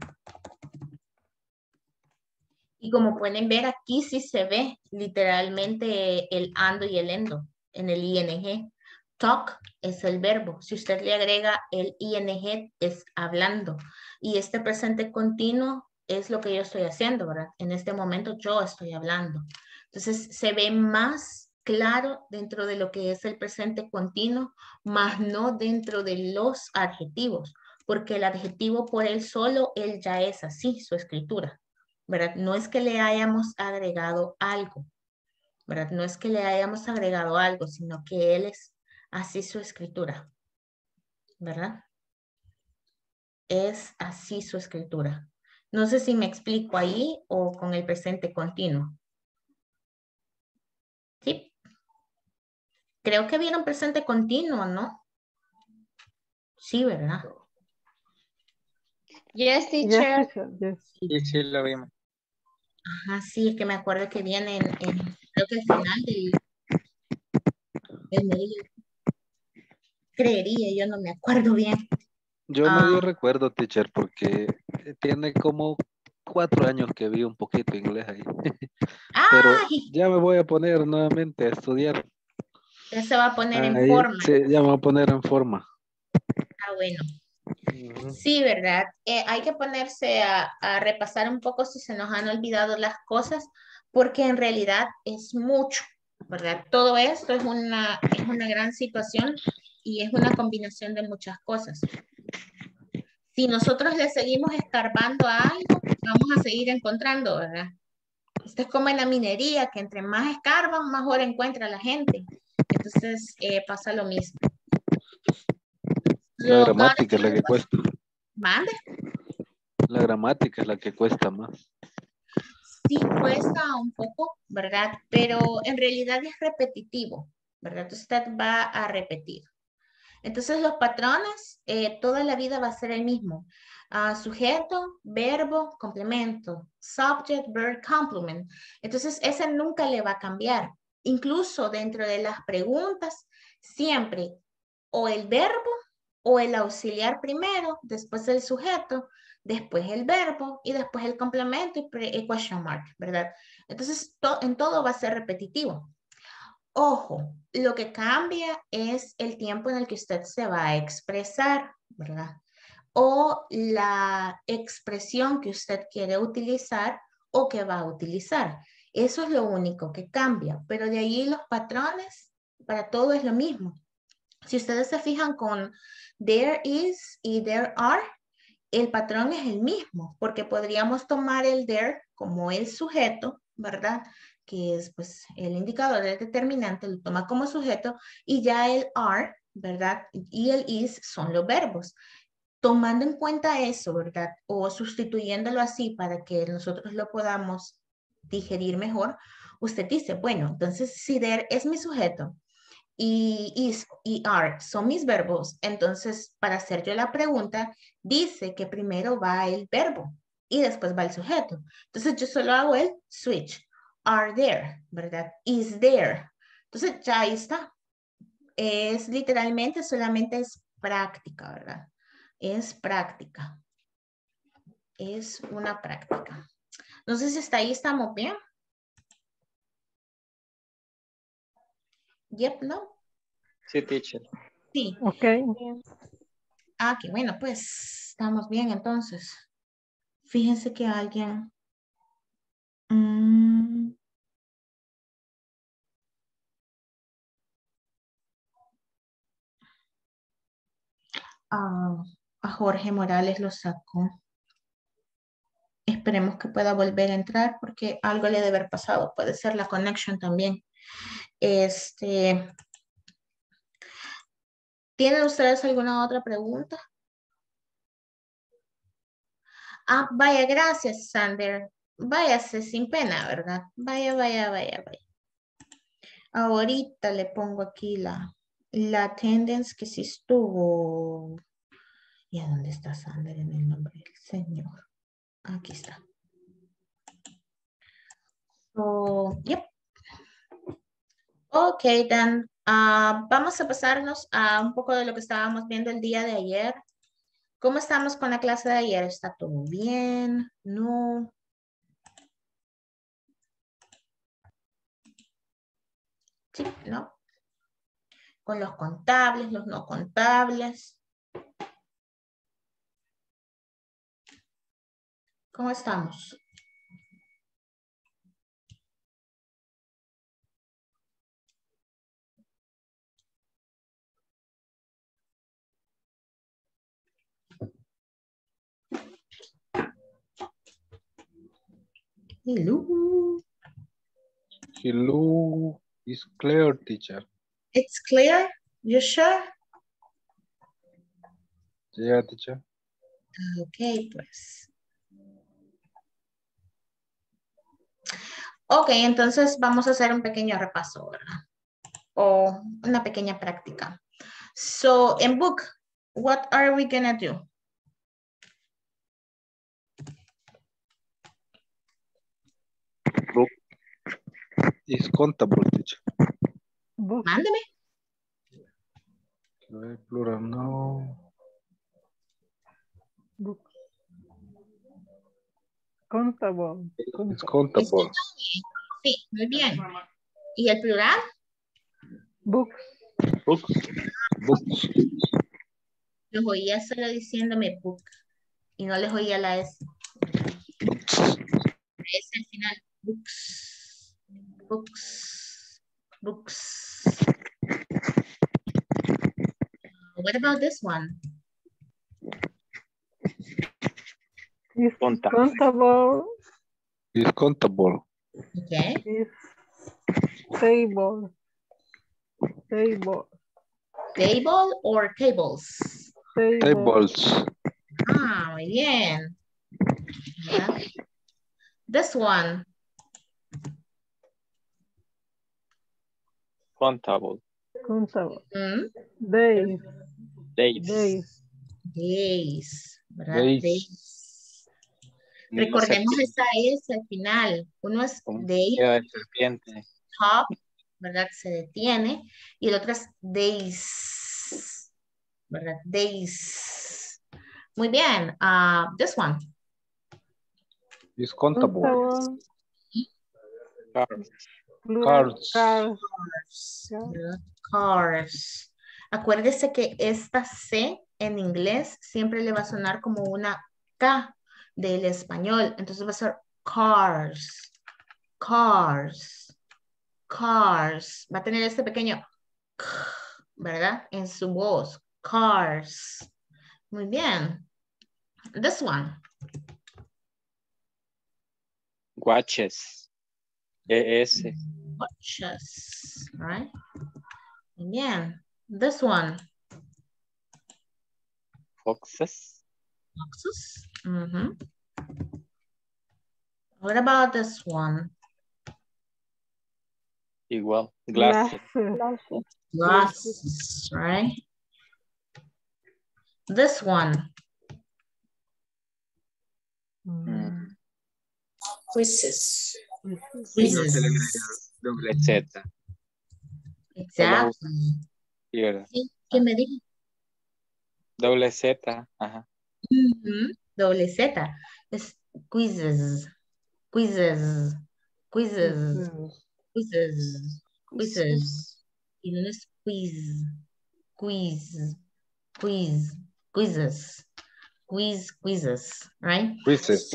Y como pueden ver, aquí sí se ve literalmente el ando y el endo en el ing. Talk es el verbo. Si usted le agrega el ing, es hablando. Y este presente continuo es lo que yo estoy haciendo, ¿verdad? En este momento yo estoy hablando. Entonces se ve más claro dentro de lo que es el presente continuo, más no dentro de los adjetivos, porque el adjetivo por él solo, él ya es así, su escritura. ¿Verdad? No es que le hayamos agregado algo, ¿verdad? No es que le hayamos agregado algo, sino que él es así su escritura, ¿verdad? Es así su escritura. No sé si me explico ahí o con el presente continuo. ¿Sí? Creo que vieron presente continuo, ¿no? Sí, ¿verdad? Yes, Yes, teacher. teacher, yes. Sí, sí, lo vimos. Ajá, sí, es que me acuerdo que viene creo que el final del medio. Creería, yo no me acuerdo bien. Yo medio recuerdo, teacher, porque tiene como 4 años que vi un poquito inglés ahí. Pero ¡Ay! ya me voy a poner nuevamente a estudiar. Ya se va a poner en Ahí, forma. sí, ya me voy a poner en forma. Ah, bueno. Sí, ¿verdad? Hay que ponerse a repasar un poco si se nos han olvidado las cosas, porque en realidad es mucho, ¿verdad? Todo esto es una gran situación y es una combinación de muchas cosas. Si nosotros le seguimos escarbando a algo, vamos a seguir encontrando, ¿verdad? Esto es como en la minería, que entre más escarban, mejor encuentra la gente. Entonces pasa lo mismo. La So, God gramática es la que cuesta. mande. La gramática es la que cuesta más. Sí cuesta un poco, ¿verdad? Pero en realidad es repetitivo, ¿verdad? Usted va a repetir. Entonces los patrones, toda la vida va a ser el mismo. Sujeto, verbo, complemento, subject, verb, complement. Entonces ese nunca le va a cambiar. Incluso dentro de las preguntas, siempre o el verbo o el auxiliar primero, después el sujeto, después el verbo y después el complemento y question mark, ¿verdad? Entonces en todo va a ser repetitivo. Ojo, lo que cambia es el tiempo en el que usted se va a expresar, ¿verdad? O la expresión que usted quiere utilizar o que va a utilizar. Eso es lo único que cambia, pero de ahí los patrones, para todo es lo mismo. Si ustedes se fijan con there is y there are, el patrón es el mismo, porque podríamos tomar el there como el sujeto, ¿verdad? Que es pues el indicador del determinante, lo toma como sujeto, y ya el are, ¿verdad? Y el is son los verbos. Tomando en cuenta eso, ¿verdad? O sustituyéndolo así para que nosotros lo podamos digerir mejor, usted dice, bueno, entonces si there es mi sujeto, y is y are son mis verbos, entonces para hacer yo la pregunta, dice que primero va el verbo y después va el sujeto. Entonces yo solo hago el switch. Are there, ¿verdad? Is there. Entonces ya ahí está. Es literalmente solamente es práctica, ¿verdad? Es práctica. Es una práctica. No sé si hasta ahí estamos bien. Yep, ¿no? Sí, teacher. Sí. Ok. Qué bueno, pues estamos bien entonces. Fíjense que alguien... A Jorge Morales lo sacó. Esperemos que pueda volver a entrar porque algo le debe haber pasado. Puede ser la connection también. ¿Tienen ustedes alguna otra pregunta? Vaya, gracias, Sander. Váyase sin pena, ¿verdad? Vaya. Ahorita le pongo aquí la attendance que sí estuvo. ¿Y a dónde está Sander en el nombre del Señor? Aquí está. So, yep. Ok, then. Vamos a pasarnos a un poco de lo que estábamos viendo el día de ayer. ¿Cómo estamos con la clase de ayer? ¿Está todo bien? ¿No? Sí, ¿no? Con los contables, los no contables. ¿Cómo estamos? Hello. Hello. It's clear, teacher. It's clear? You sure? Yeah, teacher. Ok, pues. Ok, entonces vamos a hacer un pequeño repaso, ¿verdad? O una pequeña práctica. So, in book, what are we gonna do? Book is countable, teacher. Mándeme. Plural, no. Books. Contable. It's countable. Sí, muy bien. ¿Y el plural? Books. Books. Books. Los oía solo diciéndome book. Y no les oía la S. Books. La S al final. Books. Books. Books. What about this one? Is Contable. contable. It's countable. Okay. Is table. Table. Table or tables? Tables. Muy bien. Yeah. This one. Contable. Contable. Days. Days. Days. ¿Verdad? Days. Days. Recordemos esa S al final. Uno es day, de serpiente. top, ¿verdad? Se detiene. Y el otro es days. ¿Verdad? Days. Muy bien. This one. It's countable. Contable. Plural. Cars. Cars. ¿Verdad? Cars. Acuérdese que esta C en inglés siempre le va a sonar como una K del español. Entonces va a ser cars. Cars. Cars. Va a tener este pequeño K, ¿verdad? En su voz. Cars. Muy bien. This one. Watches. ES. Watches. Right? Muy bien. This one. Foxes. Boxes. Mm-hmm. What about this one? Igual. Glasses. Glasses, right? This one. Quizzes. Doble Z. Exactly. Izquierda. Sí, ¿qué me dijo? Doble Z. Ajá. Doble Z. Es quizzes. Quizzes. Quizzes. Quizzes. Quizzes. Y no es quiz. Quiz. Quiz. Quizzes. Quizzes. Right? Quizzes.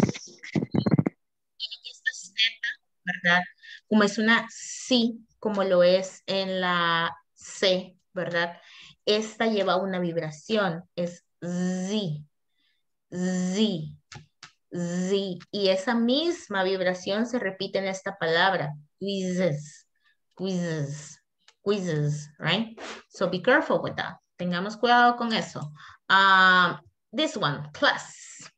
Esta Z, ¿verdad? Como es una sí, como lo es en la C, ¿verdad? Esta lleva una vibración, es Z, Z, Z. Y esa misma vibración se repite en esta palabra. Quizzes, quizzes, quizzes, right? So be careful with that. Tengamos cuidado con eso. This one, class.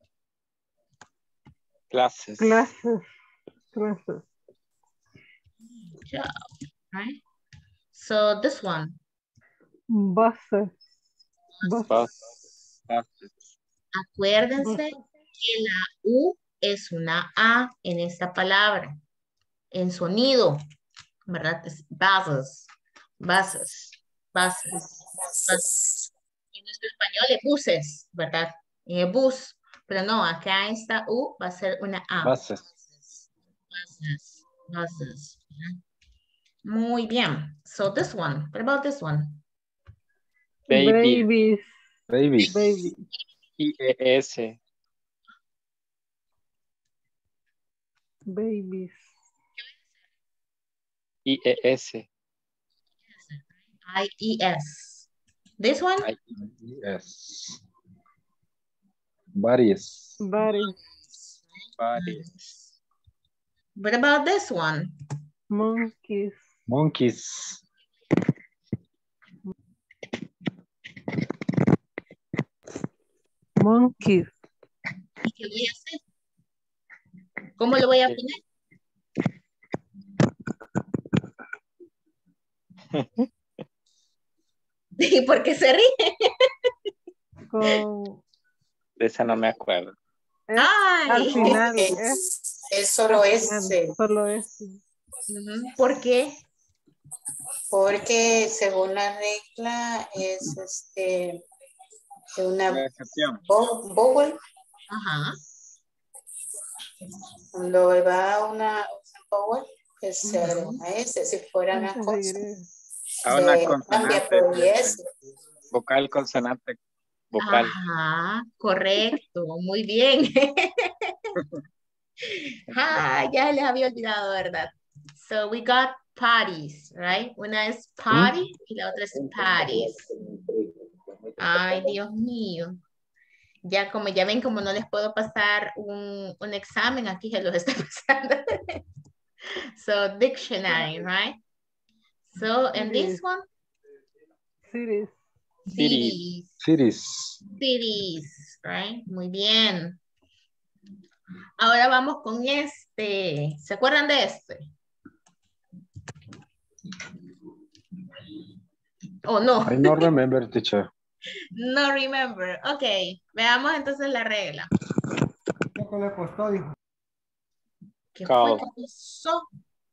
Classes. Classes. Classes. Good job, right? So this one. Buses. Buses. Acuérdense que la U es una A en esta palabra. En sonido, ¿verdad? Es buses, buses, buses, buses. En nuestro español es buses, ¿verdad? Bus. Pero no, acá esta U va a ser una A. Buses. Buses, buses. Muy bien. So this one, what about this one? Babies. Babies. Babies. IES. Babies. IES. IES. This one? Yes. Various. Bodies. Bodies. What about this one? Monkeys. Monkeys. Monkeys. ¿Y qué voy a hacer? ¿Cómo lo voy a poner? ¿Y por qué se ríe? Con De esa no me acuerdo. Ay. al final Es solo ese. solo es. ¿Por qué? Porque según la regla es una La excepción. vowel. Ajá. Cuando va una vowel, se agrega ese. Si fuera una Antes de cosa, griego. A una cambia consonante. por yes. Vocal, consonante, vocal. Ajá, correcto, muy bien. Ya les había olvidado, ¿verdad? So we got parties, right? Una es party y la otra es parties. Ay, Dios mío. Ya como ya ven, como no les puedo pasar un examen, aquí se los está pasando. So dictionary, right? So, and this one? Cities. Cities. Cities. Cities, right? Muy bien. Ahora vamos con este. ¿Se acuerdan de este? ¿O no? I don't remember, teacher. No remember. Ok, veamos entonces la regla. ¿Qué le costó, dijo? ¿Qué Call. fue que pasó?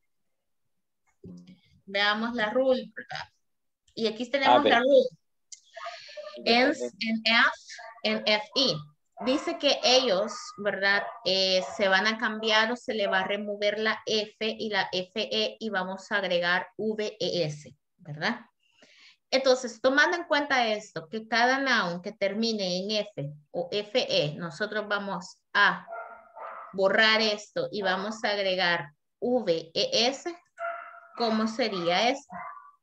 Veamos la rule, ¿verdad? Y aquí tenemos la rule. Ends en F, en FE. Dice que ellos, ¿verdad? Se van a cambiar o se le va a remover la F y la FE y vamos a agregar VES, ¿verdad? Entonces, tomando en cuenta esto, que cada noun que termine en F o FE, nosotros vamos a borrar esto y vamos a agregar VES, ¿cómo sería esto?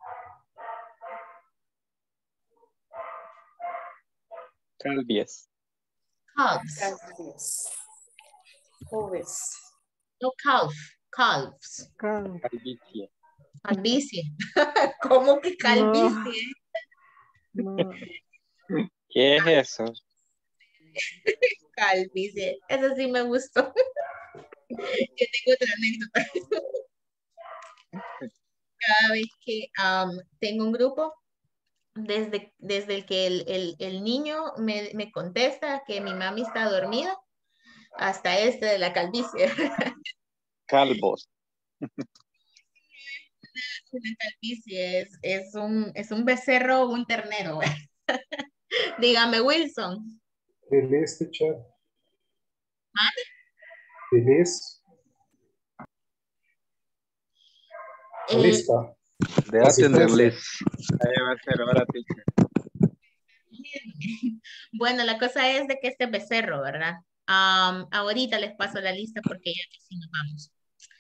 Calvies. Calves. Calves. No, calves. Calvicie. Calvicie. ¿Cómo que calvicie? No. ¿Qué es eso? Calvicie. Eso sí me gustó. Yo tengo otra anécdota. Cada vez que tengo un grupo, desde el que el niño me contesta que mi mami está dormida, hasta de la calvicie. Calvos. Una calvicie es un becerro o un ternero. Dígame, Wilson. Feliz, teacher. ¿Mande? Feliz. Lista. De atender list. Ahí va a ser ahora, teacher. Bueno, la cosa es de que este becerro, ¿verdad? Ahorita les paso la lista porque ya casi nos vamos.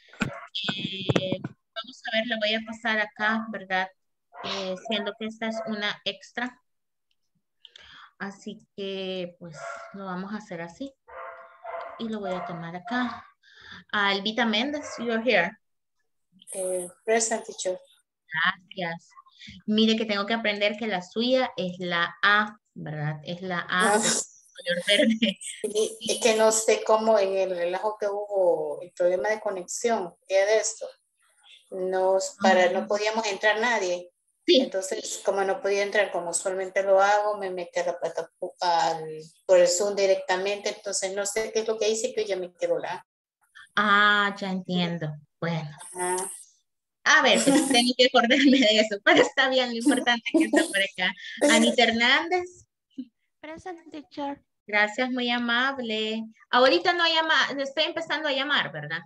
Vamos a ver, la voy a pasar acá, ¿verdad? Siendo que esta es una extra. Así que, pues, lo vamos a hacer así. Y lo voy a tomar acá. Elvita Méndez, you're here. Present, teacher. Gracias. Mire que tengo que aprender que la suya es la A, ¿verdad? Es la A de color verde. Es que no sé cómo en el relajo que hubo el problema de conexión, ¿qué de esto? No podíamos entrar nadie. Sí. Entonces, como no podía entrar como usualmente lo hago, me metí a la plataforma por el Zoom directamente. Entonces, no sé qué es lo que hice, que ya me quedó la. Ah, ya entiendo. Bueno. Ajá. A ver, pues tengo que acordarme de eso, pero está bien, lo importante es que está por acá. Anita Hernández. Present, teacher. Gracias, muy amable. Ahorita no llama, estoy empezando a llamar, ¿verdad?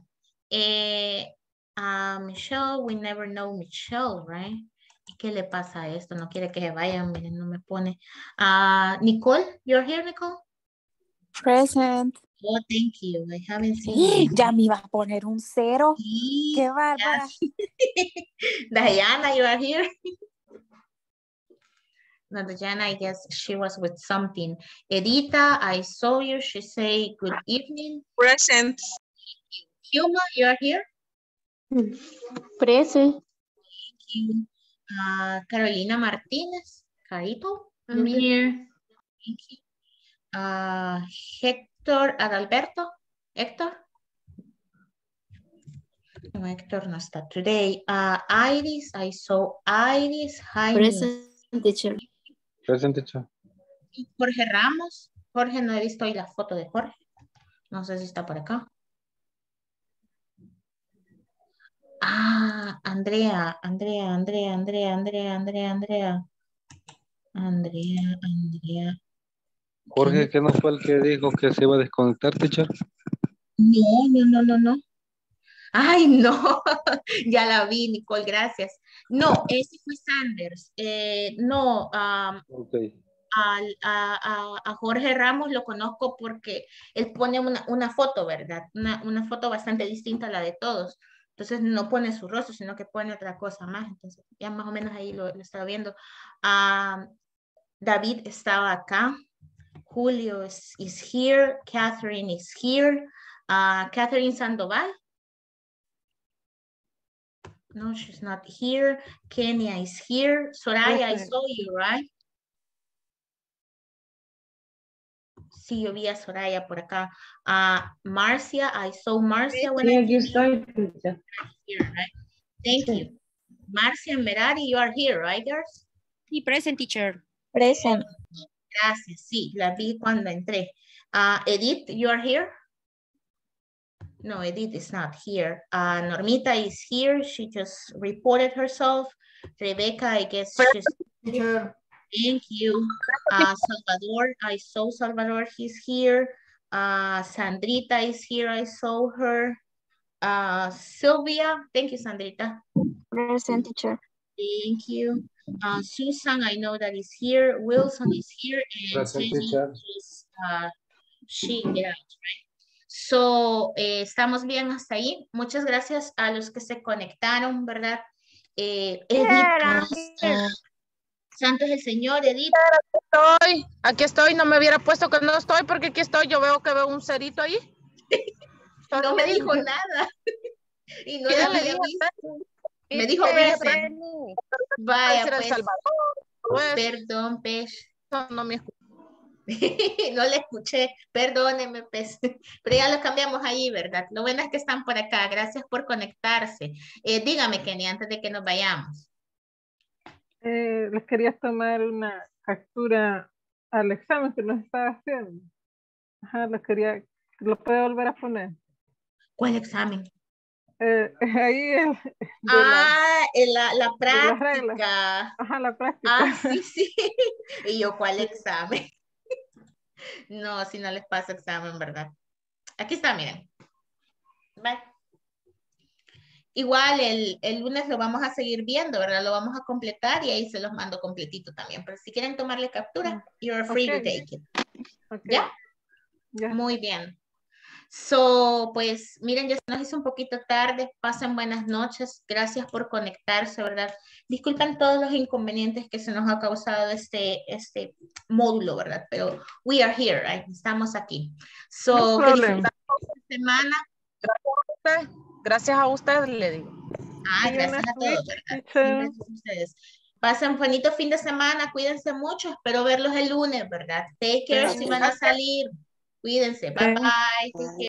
Michelle, we never know Michelle, right? ¿Y qué le pasa a esto? No quiere que se vayan, miren, no me pone. Nicole, you're here, Nicole? Present. Oh, thank you. I haven't seen you. Ya me iba a poner un 0. Sí, Qué bárbara. Diana, you are here? No, Diana, I guess she was with something. Edita, I saw you. She say good evening. Present. Huma, you are here? Present. Thank you. Carolina Martinez, Carito, I'm here. Thank you. Héctor Adalberto, Héctor? No, Héctor no está today. Iris, I saw Iris. Hi, Present, teacher. Present, teacher. Jorge Ramos. Jorge, no he visto hoy la foto de Jorge. No sé si está por acá. Andrea. Jorge, ¿qué no fue el que dijo que se iba a desconectar, teacher? No. Ay, no. Ya la vi, Nicole, gracias. No, ese fue Sanders. No, Okay. a Jorge Ramos lo conozco porque él pone una foto, ¿verdad? Una foto bastante distinta a la de todos. Entonces no pone su rostro, sino que pone otra cosa más. Entonces ya más o menos ahí lo estaba viendo. David estaba acá. Julio is here. Catherine is here. Catherine Sandoval. No, she's not here. Kenya is here. Soraya, I saw you, right? Sí, yo vi a Soraya por acá. Marcia, I saw Marcia when I came here, right? Thank you. Marcia and Merari, you are here, right, girls? Sí, present, teacher. Present. Gracias, sí, la vi cuando entré. Edith, you are here? No, Edith is not here. Normita is here. She just reported herself. Rebecca, I guess she's here. Thank you. Salvador, I saw Salvador, he's here. Sandrita is here, I saw her. Sylvia, thank you, Sandrita. Present, teacher. Thank you. Susan, I know that is here. Wilson is here. And Present, teacher. She get out, right? So, estamos bien hasta ahí. Muchas gracias a los que se conectaron, ¿verdad? Edith, santo es el Señor, Edith. Aquí estoy, no me hubiera puesto que no estoy porque aquí estoy, yo veo que veo un cerito ahí. No me dijo nada. Y no la había visto. Me dijo present. Vaya, pues. Perdón, pez. No me escuché. No le escuché, perdóneme, pez. Pero ya lo cambiamos ahí, ¿verdad? Lo bueno es que están por acá. Gracias por conectarse. Dígame, Kenny, antes de que nos vayamos. Les quería tomar una captura al examen que nos estaba haciendo. Ajá, ¿lo puede volver a poner? ¿Cuál examen? Ahí la práctica. Ajá, la práctica. Sí. Y yo, ¿cuál examen? No, si no les pasa examen, ¿verdad? Aquí está, miren. Bye. Igual el lunes lo vamos a seguir viendo, ¿verdad? Lo vamos a completar y ahí se los mando completito también. Pero si quieren tomarle captura, you're free to take it. Okay. ¿Ya? Muy bien. So, pues miren, ya se nos hizo un poquito tarde, pasen buenas noches, gracias por conectarse, ¿verdad? Disculpen todos los inconvenientes que se nos ha causado este módulo, ¿verdad? Pero we are here, right? Estamos aquí. So, No que problem. disfruten esta semana. Gracias a usted, le digo. Ah, gracias a todos, ¿verdad? Siempre es a ustedes. Pasen bonito fin de semana, cuídense mucho, espero verlos el lunes, ¿verdad? Take care si van a salir. Cuídense, bye bye. Take care.